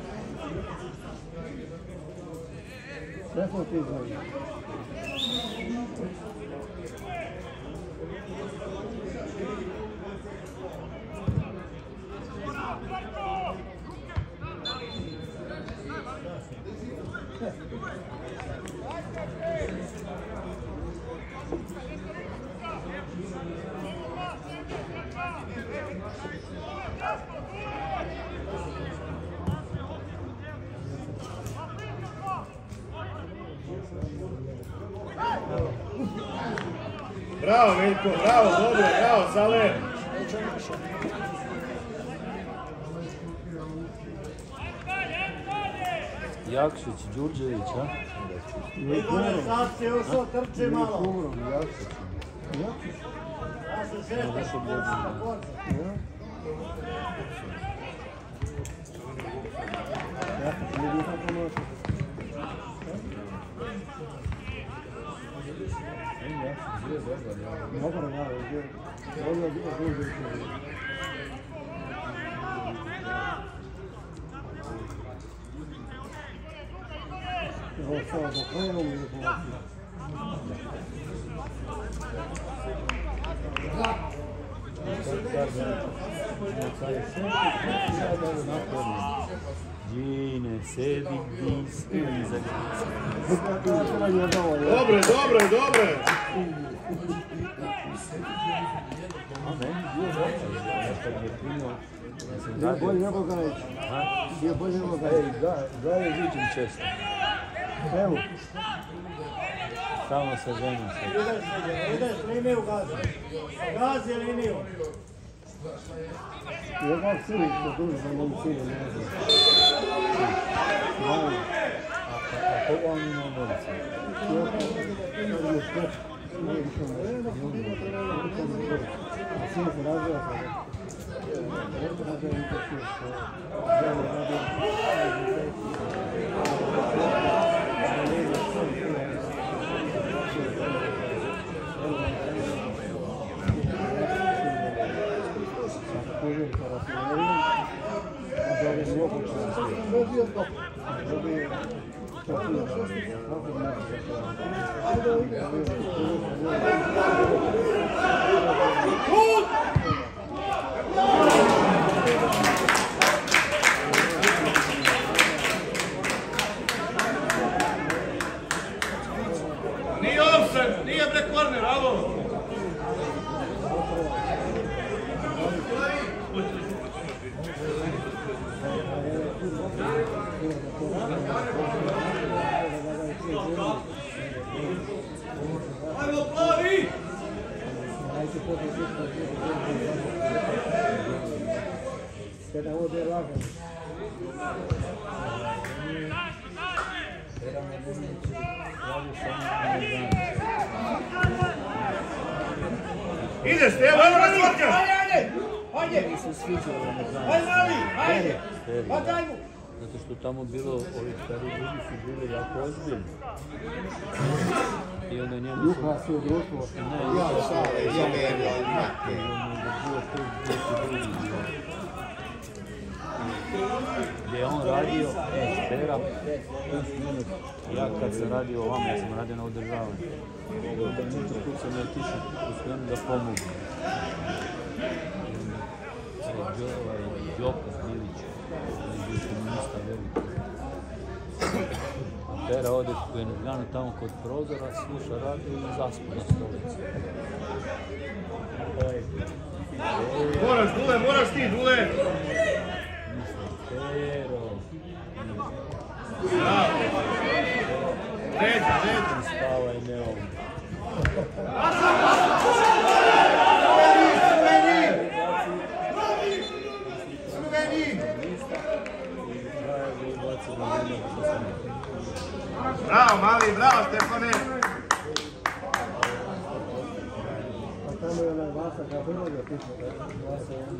Speaker 1: Sve smo ti znali.
Speaker 5: Bravo, Veljko, bravo, dobro, bravo, Sale.
Speaker 2: Jakšić, Đurđević, a?
Speaker 6: Igore, sad se još otrče malo.
Speaker 1: Kumrom, Jakšić.
Speaker 6: Ja se šestam, šestam, borca.
Speaker 1: Jakšić ne bi tako noći. Dobro, ja, je. Ovo je drugo. Ovo sada do kraja mi je povratio.
Speaker 2: Gine, sedi, bis, iza.
Speaker 5: Dobre, dobre, dobre.
Speaker 2: A meni bio dobro, nešto mi je primio.
Speaker 1: Bio bolje nego Gajić. Bio bolje nego Gajić.
Speaker 2: Gajić vidim često.
Speaker 1: Evo.
Speaker 2: Stalno sa ženom se.
Speaker 6: Ideš, ideš, liniju gazi. Gazi liniju.
Speaker 1: Jedan sin što duži za mom sinu, ne znam. Mali.
Speaker 2: A koga on ima ulici?
Speaker 1: Jedan je špeć. Nije više na a sin se razvija sada. Eto da je to sin. Žele radio.
Speaker 5: Nije offside, nije bre korner, alo. Ajmo, plavi!
Speaker 1: Kada ovdje lagan.
Speaker 5: Ideš, Stevo, ajmo na čotka!
Speaker 6: Ajde, ajde, ajde! Ajde, mali, ajde! Pa daj mu!
Speaker 2: Zato što tamo bilo, ovi stari ljudi su bili jako ozbiljni. I onda njemu su...
Speaker 1: Juha se u društvo.
Speaker 2: Ne, ja šale, ja vjerujem, znate. Gdje je on radio, Stera, plus minut. Ja kad sam radio ovamo, ja sam radio na održavanju. Da niču tu sam ja tišao u spremu da pomogu. Đoka Bilić, bio komunista veliki. Stera ode u Energanu tamo kod prozora, sluša radio i zaspu na stolici.
Speaker 5: Moraš, Dule, moraš ti, Dule!
Speaker 2: Pero.
Speaker 5: Bravo! Ređa, ređa!
Speaker 2: Spavaj, ne ovom.
Speaker 5: Bravo, mali, bravo, Stefane!
Speaker 1: A tamo je onaj Vasa kao prvo je pisao da Vasa je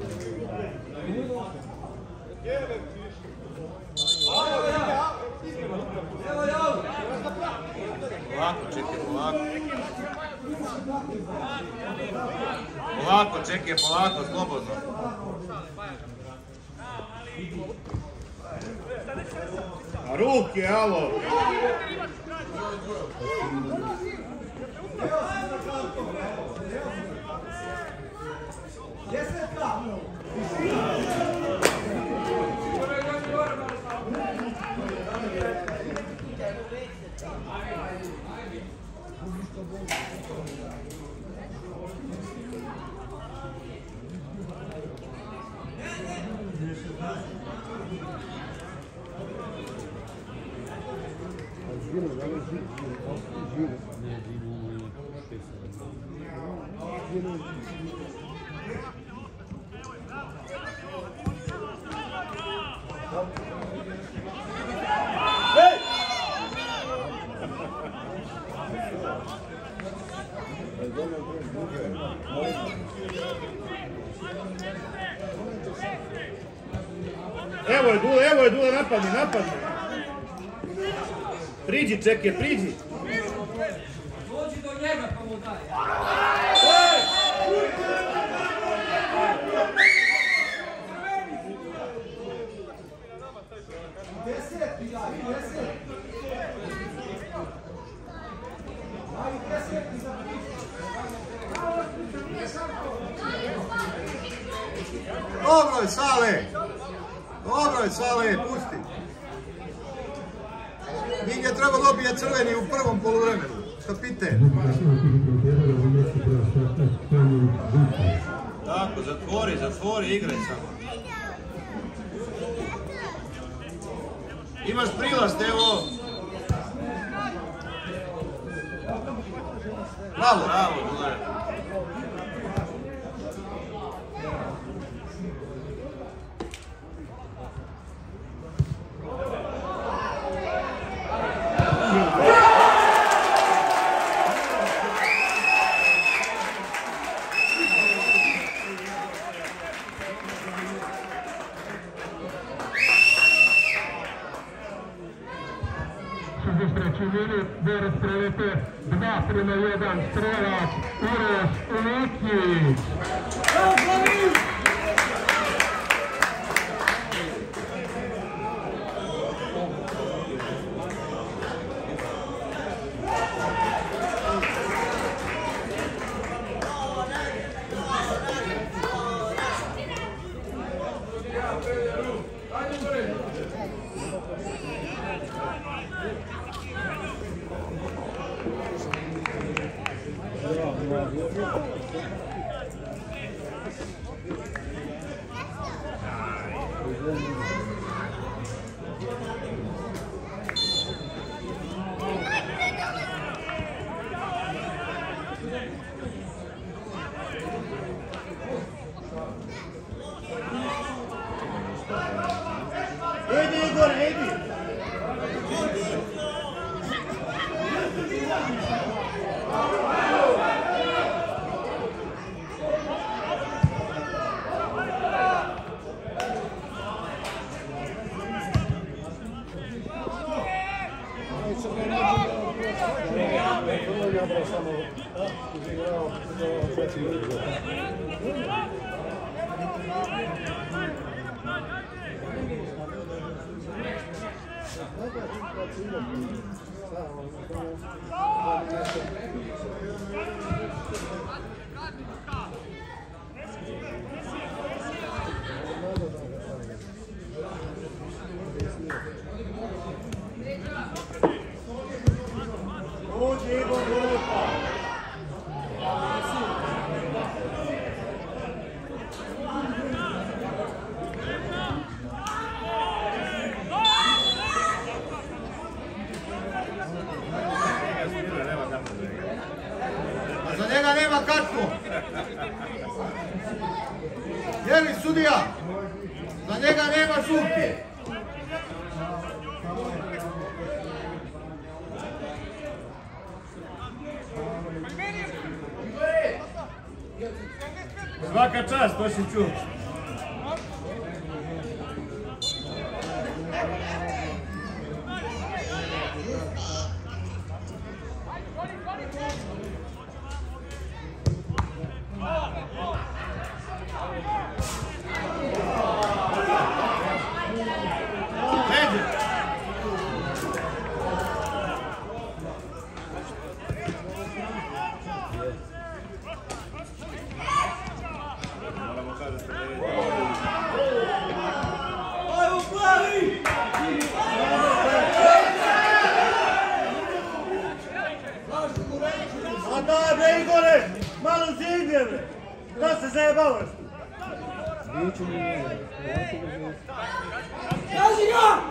Speaker 5: Polako, čekaj, polako. Polako, čekaj, polako, slobodno. A ruke, alo!
Speaker 1: Žino, da li je žino?
Speaker 2: Ne, Dino
Speaker 6: Evo je Dule, evo je Dule, napadni, napadni. Priđi, čeke, priđi.
Speaker 9: Dođi do njega pa mu daj. Deseti, ja, deseti. Aj, deseti za
Speaker 6: Dobro je, Sale. Dobro je, Sale, pusti. Njih je treba dobije crveni u prvom poluvremenu. Kapite. Tako, zatvori, zatvori, igraj samo. Imaš prilaz, evo. Bravo, bravo, Dule.
Speaker 4: Boris Prelete, dva prema jedan, strelac, Uroš Ulikić.
Speaker 6: Idi, Igor, idi! Za njega nema katku. Je li sudija? Za njega nema žuti. Svaka čast, to si čuo. A da, bre Igore, malo zidje, bre. Da se zajebavaš tu.
Speaker 9: Kaži ga!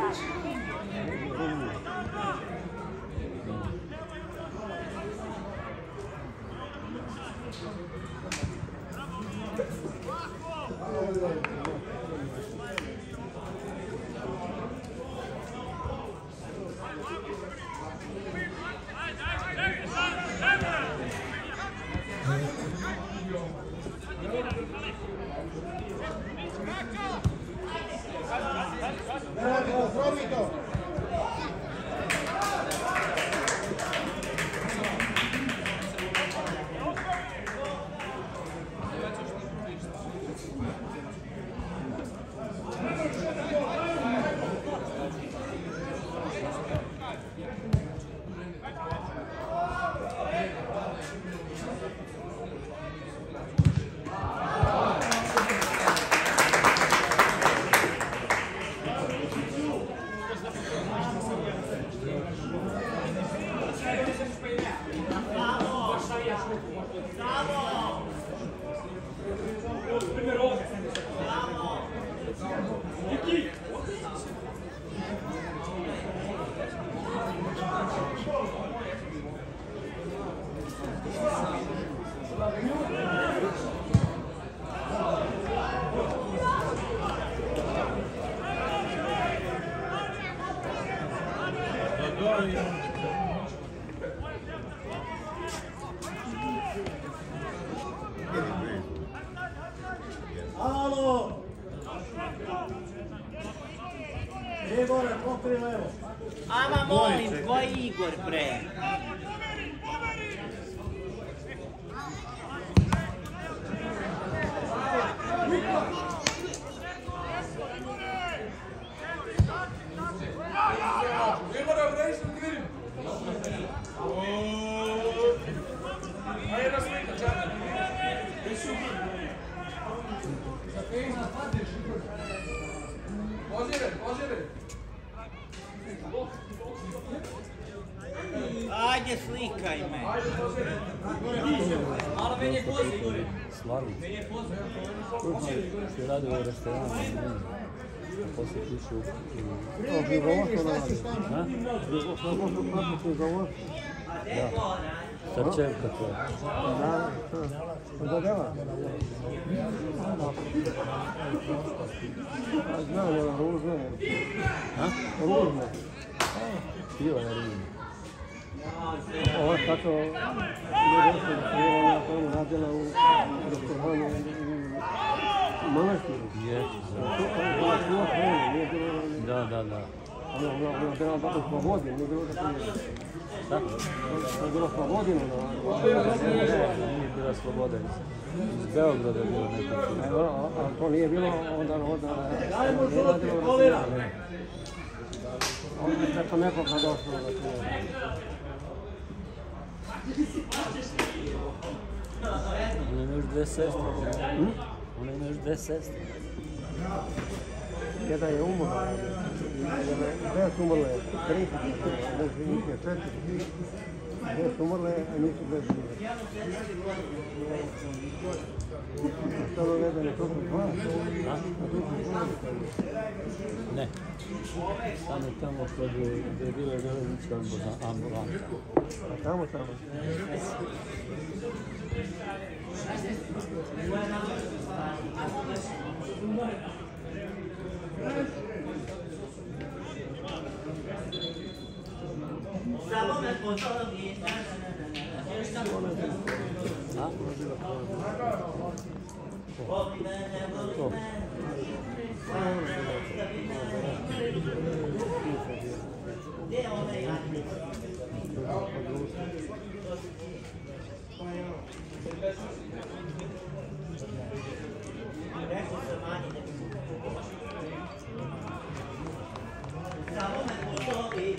Speaker 6: Alo! Igore, pokri levo.
Speaker 8: Ama molim, ko je Igor bre? Ajde, slikaj me.
Speaker 9: Malo meni je pozi, Igore.
Speaker 2: Slavi.
Speaker 9: Meni je pozi.
Speaker 2: Što radi u restoranu, poslije pišu u... Srčevka to je.
Speaker 1: Da, deva. Znam, je ružno. Ružno.
Speaker 2: Piva na Rimu.
Speaker 1: Ovo je tako je došlo da se ona tamo radila u restoranu u Manastiru.
Speaker 2: Je. Da, da, da.
Speaker 1: Ona je bila dobro slobodina, nije bilo da prije.
Speaker 2: Tako?
Speaker 1: Ona je bila slobodina.
Speaker 2: Nije bila sloboda. Iz Beograda je bilo neko.
Speaker 1: A to nije bilo onda onda
Speaker 6: Dajmo žuti, kolira!
Speaker 1: onda je preko nekoga došlo da se
Speaker 2: Ona ima još dve sestre. Ona ima još dve sestre.
Speaker 1: jedan je umrla, dve su umrle, tri su njih je četiri, dve su umrle, a nisu dve žive. Stalo jedan je toliko dva, a tu su dva.
Speaker 2: Ne. Tamo je tamo kod gdje je bila železnička ambulanta.
Speaker 1: A tamo, tamo.
Speaker 8: Samo me pozovi.
Speaker 2: A?
Speaker 8: Voli mene, voli mene. Gdje je ove jadne? Rekao sam manje da bi samo me pozovi.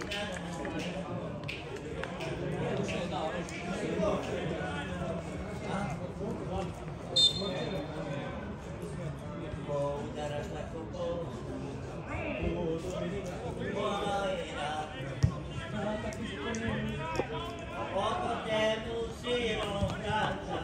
Speaker 8: Udaraš tako po Vojera oko temu silom vrata.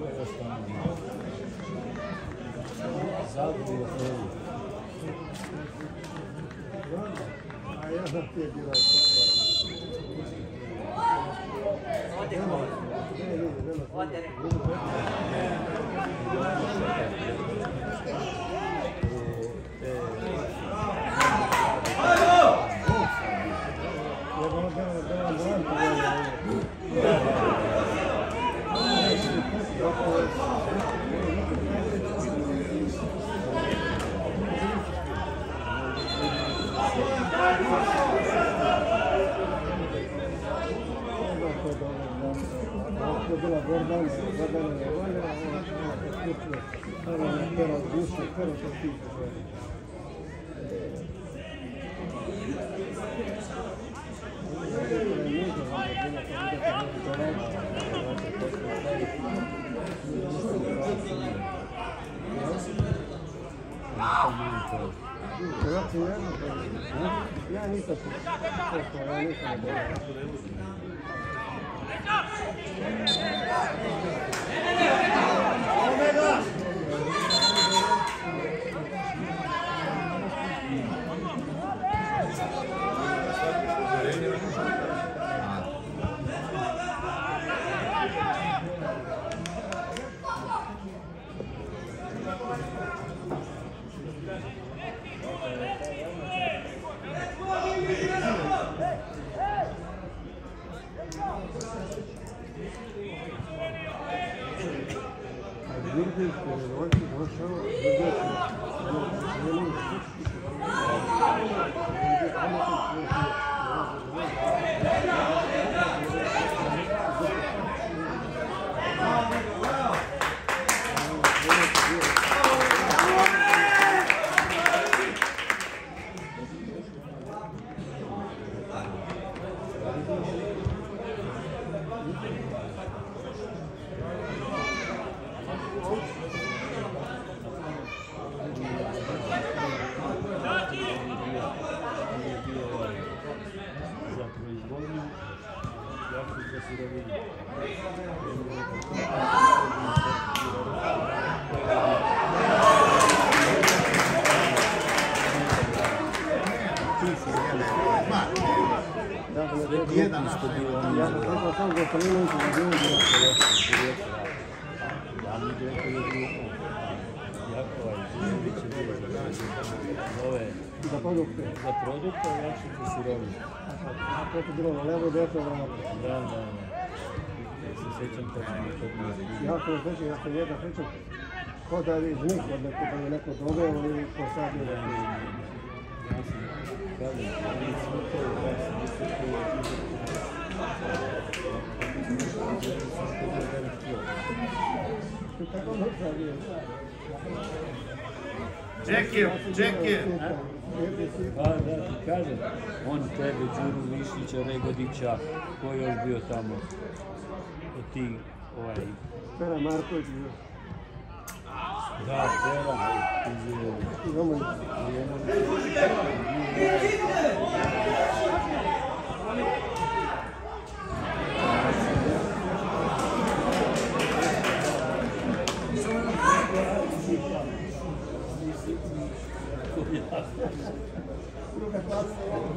Speaker 2: Zabio prvi.
Speaker 1: A ja sam ti je bilo
Speaker 8: Odi gol. Odi
Speaker 1: bila Gordana, Gordana je valjala, ona je skučila, ona je pera gušća, pera što ti se. Ja nisam se, ja nisam
Speaker 2: Jedan isto bio. Ja sam rekao sam da Kalinović je bio direktor. Ja mi direktor je bio Jakova i Žinović je bio za ove...
Speaker 1: Za produkte?
Speaker 2: Za produkte, a ja ću za sirovinu.
Speaker 1: A to je bilo na levo i desno vrata?
Speaker 2: Da, da, da. Ja se sjećam kad sam to bio.
Speaker 1: Ja se sjećam, ja sam jedan sjećam ko da je iz njih, od neko da je neko doveo ili posadio da je.
Speaker 2: Ja sam, kažem, oni smo to, ja sam isto to
Speaker 1: Tako noća bio.
Speaker 6: Čekir, čekir.
Speaker 2: Pa da ti kažem, on tebe, Đuru Višnića, Regodića, ko je još bio tamo od tih, ovaj...
Speaker 1: Pera Marković bio.
Speaker 2: Da, Pera, iz...
Speaker 1: Iz Omanića. Druga klasa.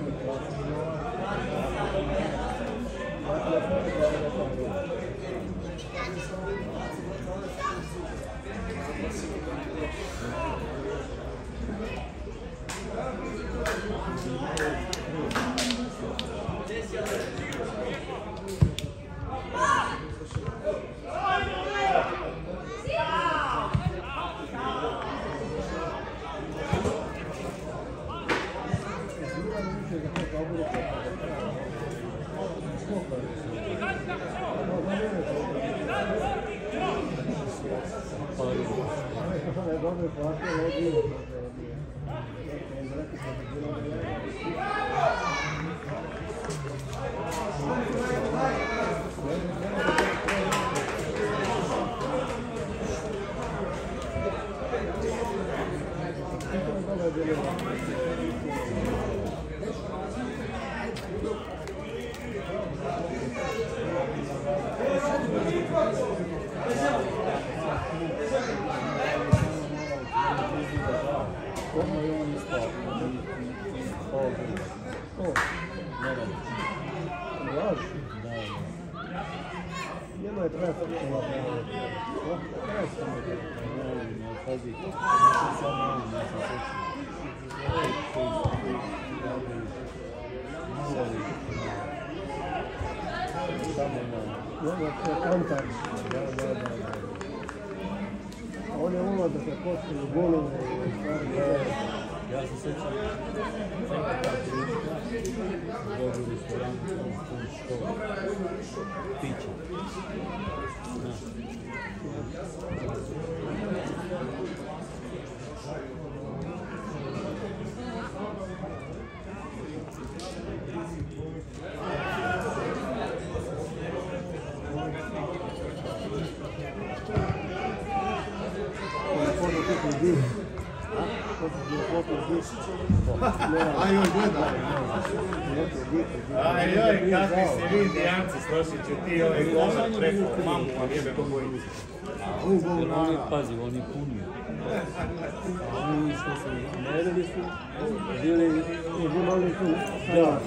Speaker 1: Dobre plate, lođe. Thank you. baš. Njema je treba sad ćemo da je. Treba se tamo da je.
Speaker 2: Pazi, ne sam malo, ne sam seći. Samo na...
Speaker 1: Njema je kantar. Da, da, da. On je umao da se postoji golove i stvari.
Speaker 2: Ja se sećam ta prička, dođu u restoran, u školu, piće.
Speaker 6: A joj, gleda. A joj, kakvi se vi dijanci, Slošiću, ti ovaj govor preko mamu, a jebemo bojici.
Speaker 2: Oni, pazi, oni puni. Oni što su nervi su, bili
Speaker 1: Uzimali su
Speaker 2: da.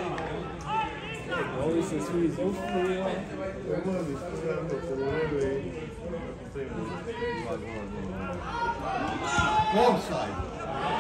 Speaker 2: Ovi se svi izvukli.
Speaker 6: Offside.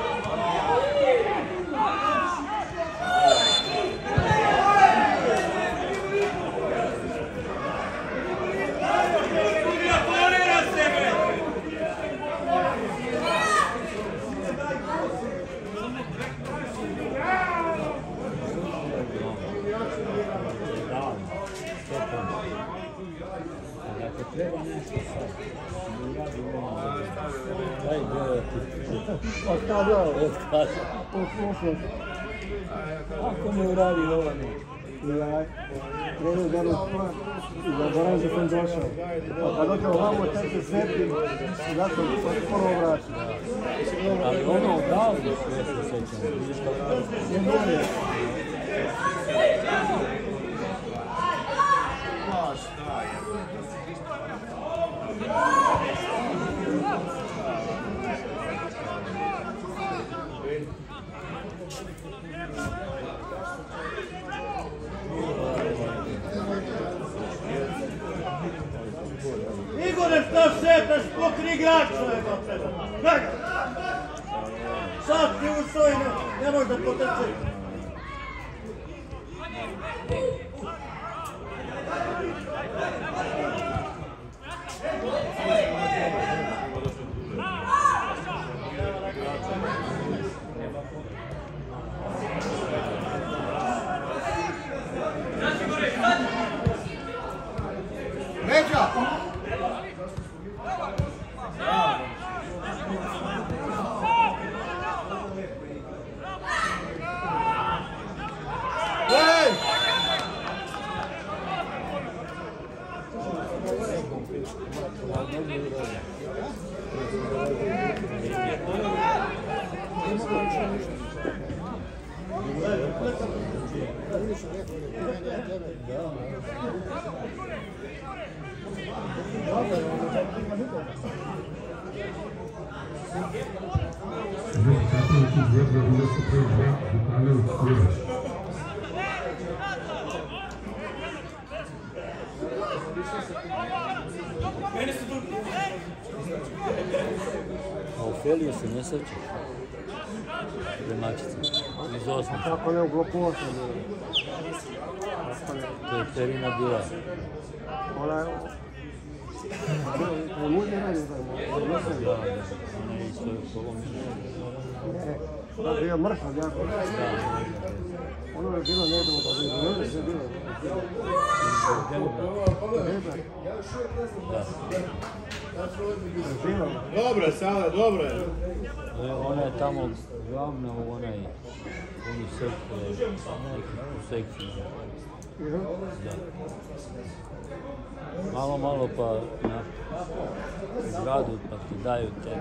Speaker 2: Treba nešto sad. Daj gledati.
Speaker 1: ostavljao.
Speaker 2: Otkazao.
Speaker 1: Poslušao.
Speaker 2: Ako ne uradi ovo ne.
Speaker 1: Ja krenuo da ne stvar i zaboravim da sam došao. A kad dođe ovamo, taj se svetim i zato se skoro vraća.
Speaker 2: Ali ono odavde sve se sećam. Vidiš kako je?
Speaker 1: Ne bolje.
Speaker 6: Igore, šta šetaš, pokri igrača, jebote. Gledaj. Sad ti ušao i ne, nemoj da potrči.
Speaker 9: Međa!
Speaker 6: Hej!
Speaker 2: A u Feliju se ne seća. Premačica. Iz osme.
Speaker 1: Kako ne ublokuo sam.
Speaker 2: To je Terina bila.
Speaker 1: Ona je... To je mužnje radi da je.
Speaker 2: Da, ona je isto kolom.
Speaker 1: Ne, ona je bio mrtva jako. Ono je bilo nedamo da je bilo, sve bilo. Heba.
Speaker 2: Da.
Speaker 6: Dobro, sada, dobro je.
Speaker 2: Ona je tamo glavna u onaj, onu sekciju, u sekciji. Da. Malo, malo pa na zgradu pa ti daju te.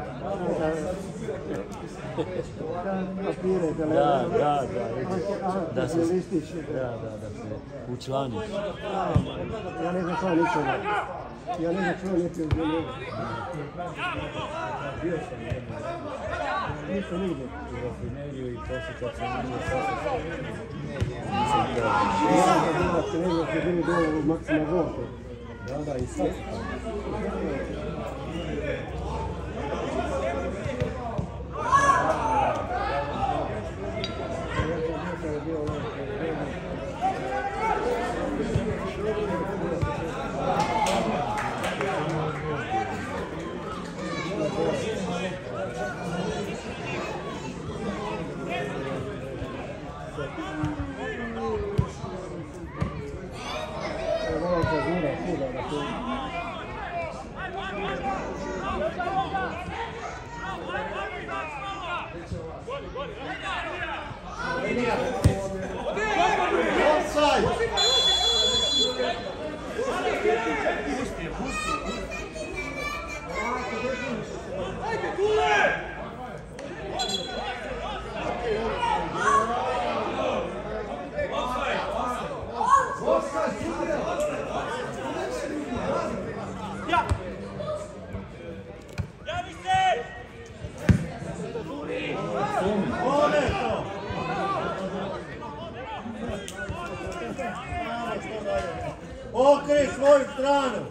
Speaker 1: Papire, da
Speaker 2: Da, da, da.
Speaker 1: Da se listić.
Speaker 2: Da, da, da se učlaniš.
Speaker 1: Ja ne znam čuo ničega. Ja ne znam čuo niti od njega.
Speaker 2: Bio sam jedno.
Speaker 1: Nisam nigdje.
Speaker 2: U rafineriju i poslije kad sam vidio poslije. Nisam to.
Speaker 1: Ja sam bila trening su bili do Maksima Gorka.
Speaker 2: Da, da, i sad.
Speaker 9: Okej, svoju stranu!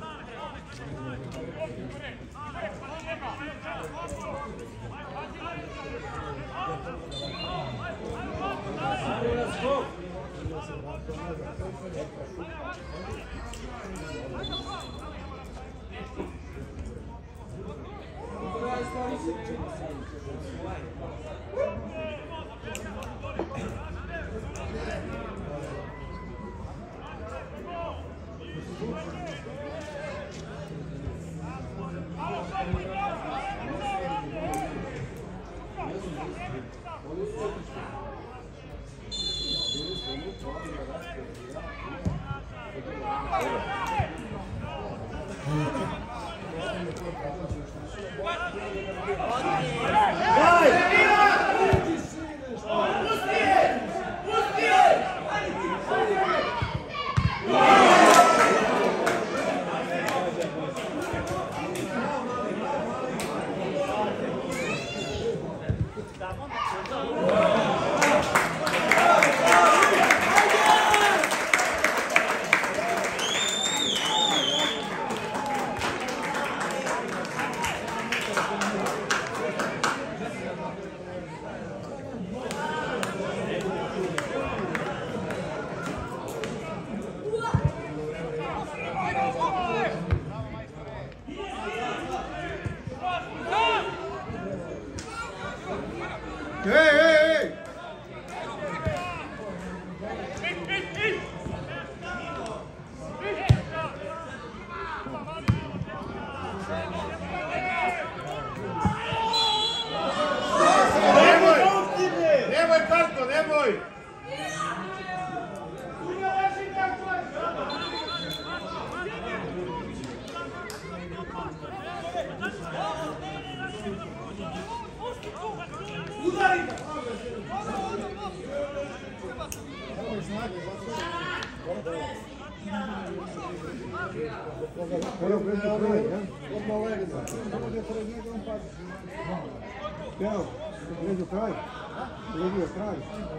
Speaker 1: Evo, pređu kraj. Pređu kraj.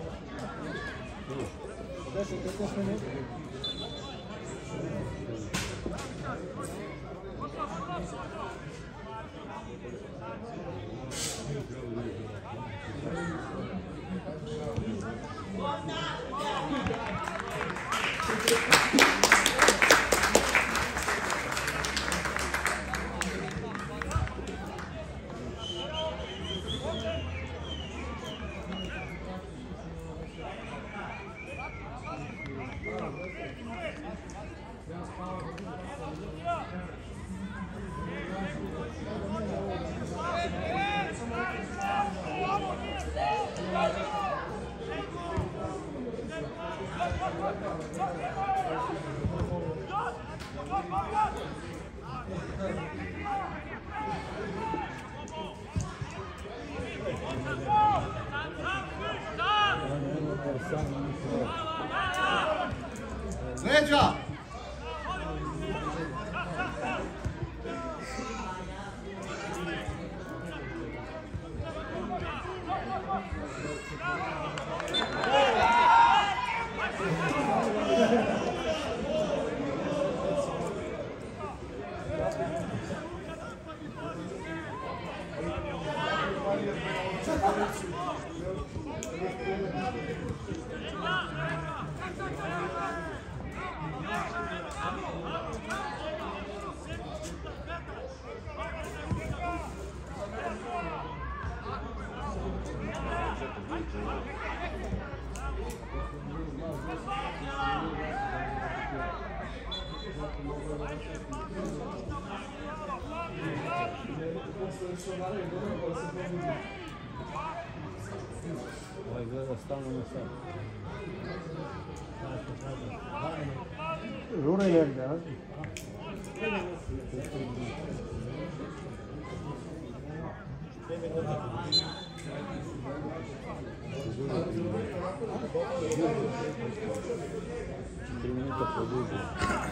Speaker 1: deset petnaest minuta.
Speaker 9: Leđa!
Speaker 2: Ovaj gleda stalno na sad.
Speaker 1: Žura je negdje, a?
Speaker 2: Tri minuta produžuje.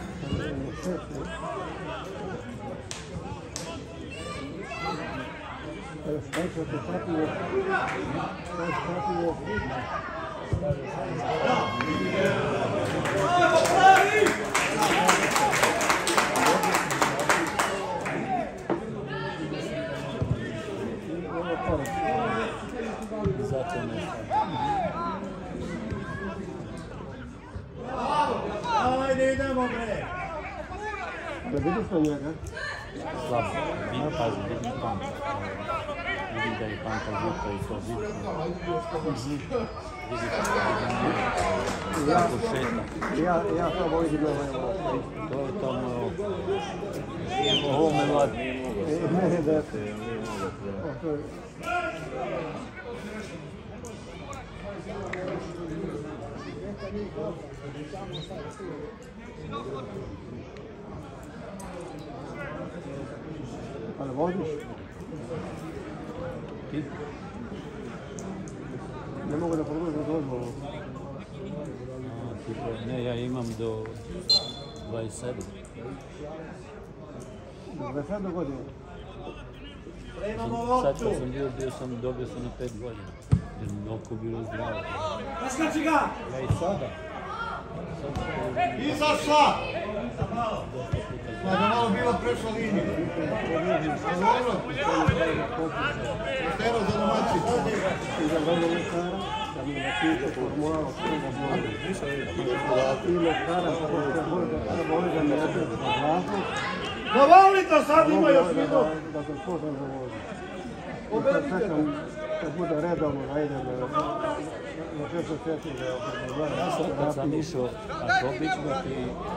Speaker 1: Stanko se shvatilo, to je shvatilo.
Speaker 2: Zato ne
Speaker 9: Ajde, idemo bre!
Speaker 1: Da vidiš na njega?
Speaker 2: slabo. Vidim, pazi, vidim panka. Vidim da je panka žuta i to vidim. Vidim kako šeta.
Speaker 1: Ja, ja samo vidim ovaj ovo.
Speaker 2: To je to moje oko. Ovo me vladi.
Speaker 1: Ne, da.
Speaker 7: Nije mogao da.
Speaker 1: Ali vodiš?
Speaker 2: Ti?
Speaker 1: Ne mogu da produžim dozvolu.
Speaker 2: Ne, ja imam do dvadeset sedam.
Speaker 1: dvadeset sedam godina?
Speaker 2: Sad kad sam bio, bio sam, dobio sam na pet godina. Jer mi oko bilo zdravo.
Speaker 9: Naskači ga!
Speaker 2: Ja i sada.
Speaker 9: Izašla! Pa da malo bilo prešla linija. Stero za domaći.
Speaker 1: I za vrlo lekara, da mi da piše formulalo sve da boli. I lekara, što se boli da boli da mi je na glasu.
Speaker 9: Da volite, sad ima još minut.
Speaker 1: Da sam sposan za vožnju. I sad čekam, kad bude redovno, da idem na šest mjeseci da je opet.
Speaker 2: Ja sam kad sam išao, ako obično ti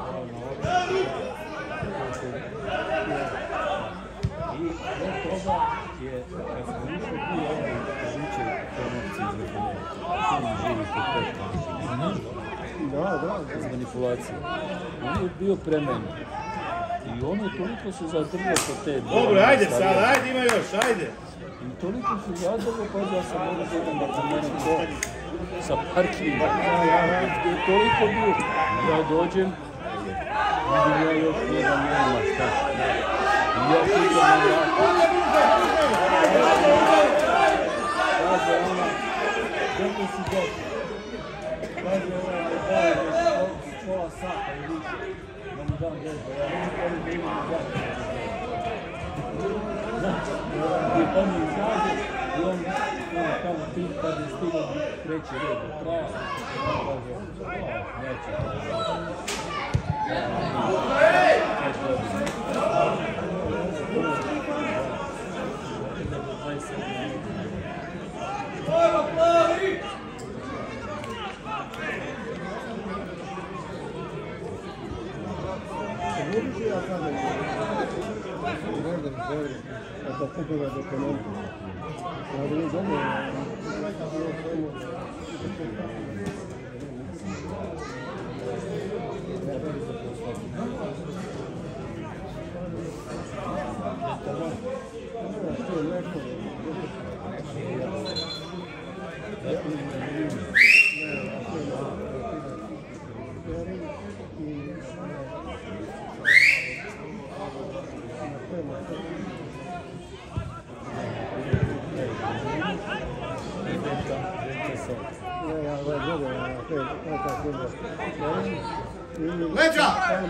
Speaker 2: i od toga je, kad sam išao ti ovaj žiče promocije iz Vrhuneva, on živi po pet kanši, znaš
Speaker 1: Da, da.
Speaker 2: iz manipulacije. On je bio pre mene. I on je toliko se zadržao po te...
Speaker 6: Dobro, ajde sad, ajde, ima još, ajde.
Speaker 2: I toliko se zadržao, pa da sam mogu da idem da pomenem to sa parkinga. Je toliko bio. Ja dođem, vidim ja još jedan nema šta. I ja pitam na vrata. Kaže ona, kako si došla? Kaže ona, da je već pola sata i više. Da mu dam vježba, ja neću koji da imam vježba. Znači, gdje on mi izađe i on tamo pita kad je stigao treći red do kraja. Kaže, o, neće.
Speaker 9: Hvala, plavi!
Speaker 1: Budući ja sada Gordon govori da kupila dokumente. Ja bi dobro
Speaker 9: Leđa!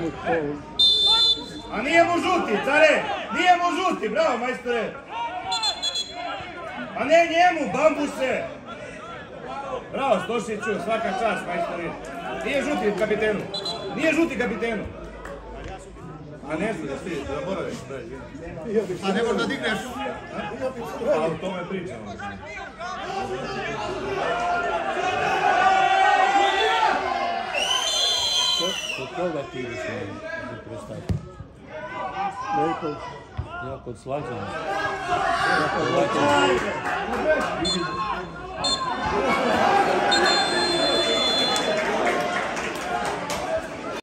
Speaker 9: A nije mu žuti, care! Nije mu žuti, bravo majstore! A ne njemu, bambuse! Bravo Stošiću, svaka čast majstore! Nije žuti kapitenu! Nije žuti kapitenu! A ne znam da si, zaboraviš. A ne možda digneš? A o tome pričamo.
Speaker 2: Kod koga ti ideš na prestavu?
Speaker 1: Nejko.
Speaker 2: Ja kod Slađana.
Speaker 1: Ajde!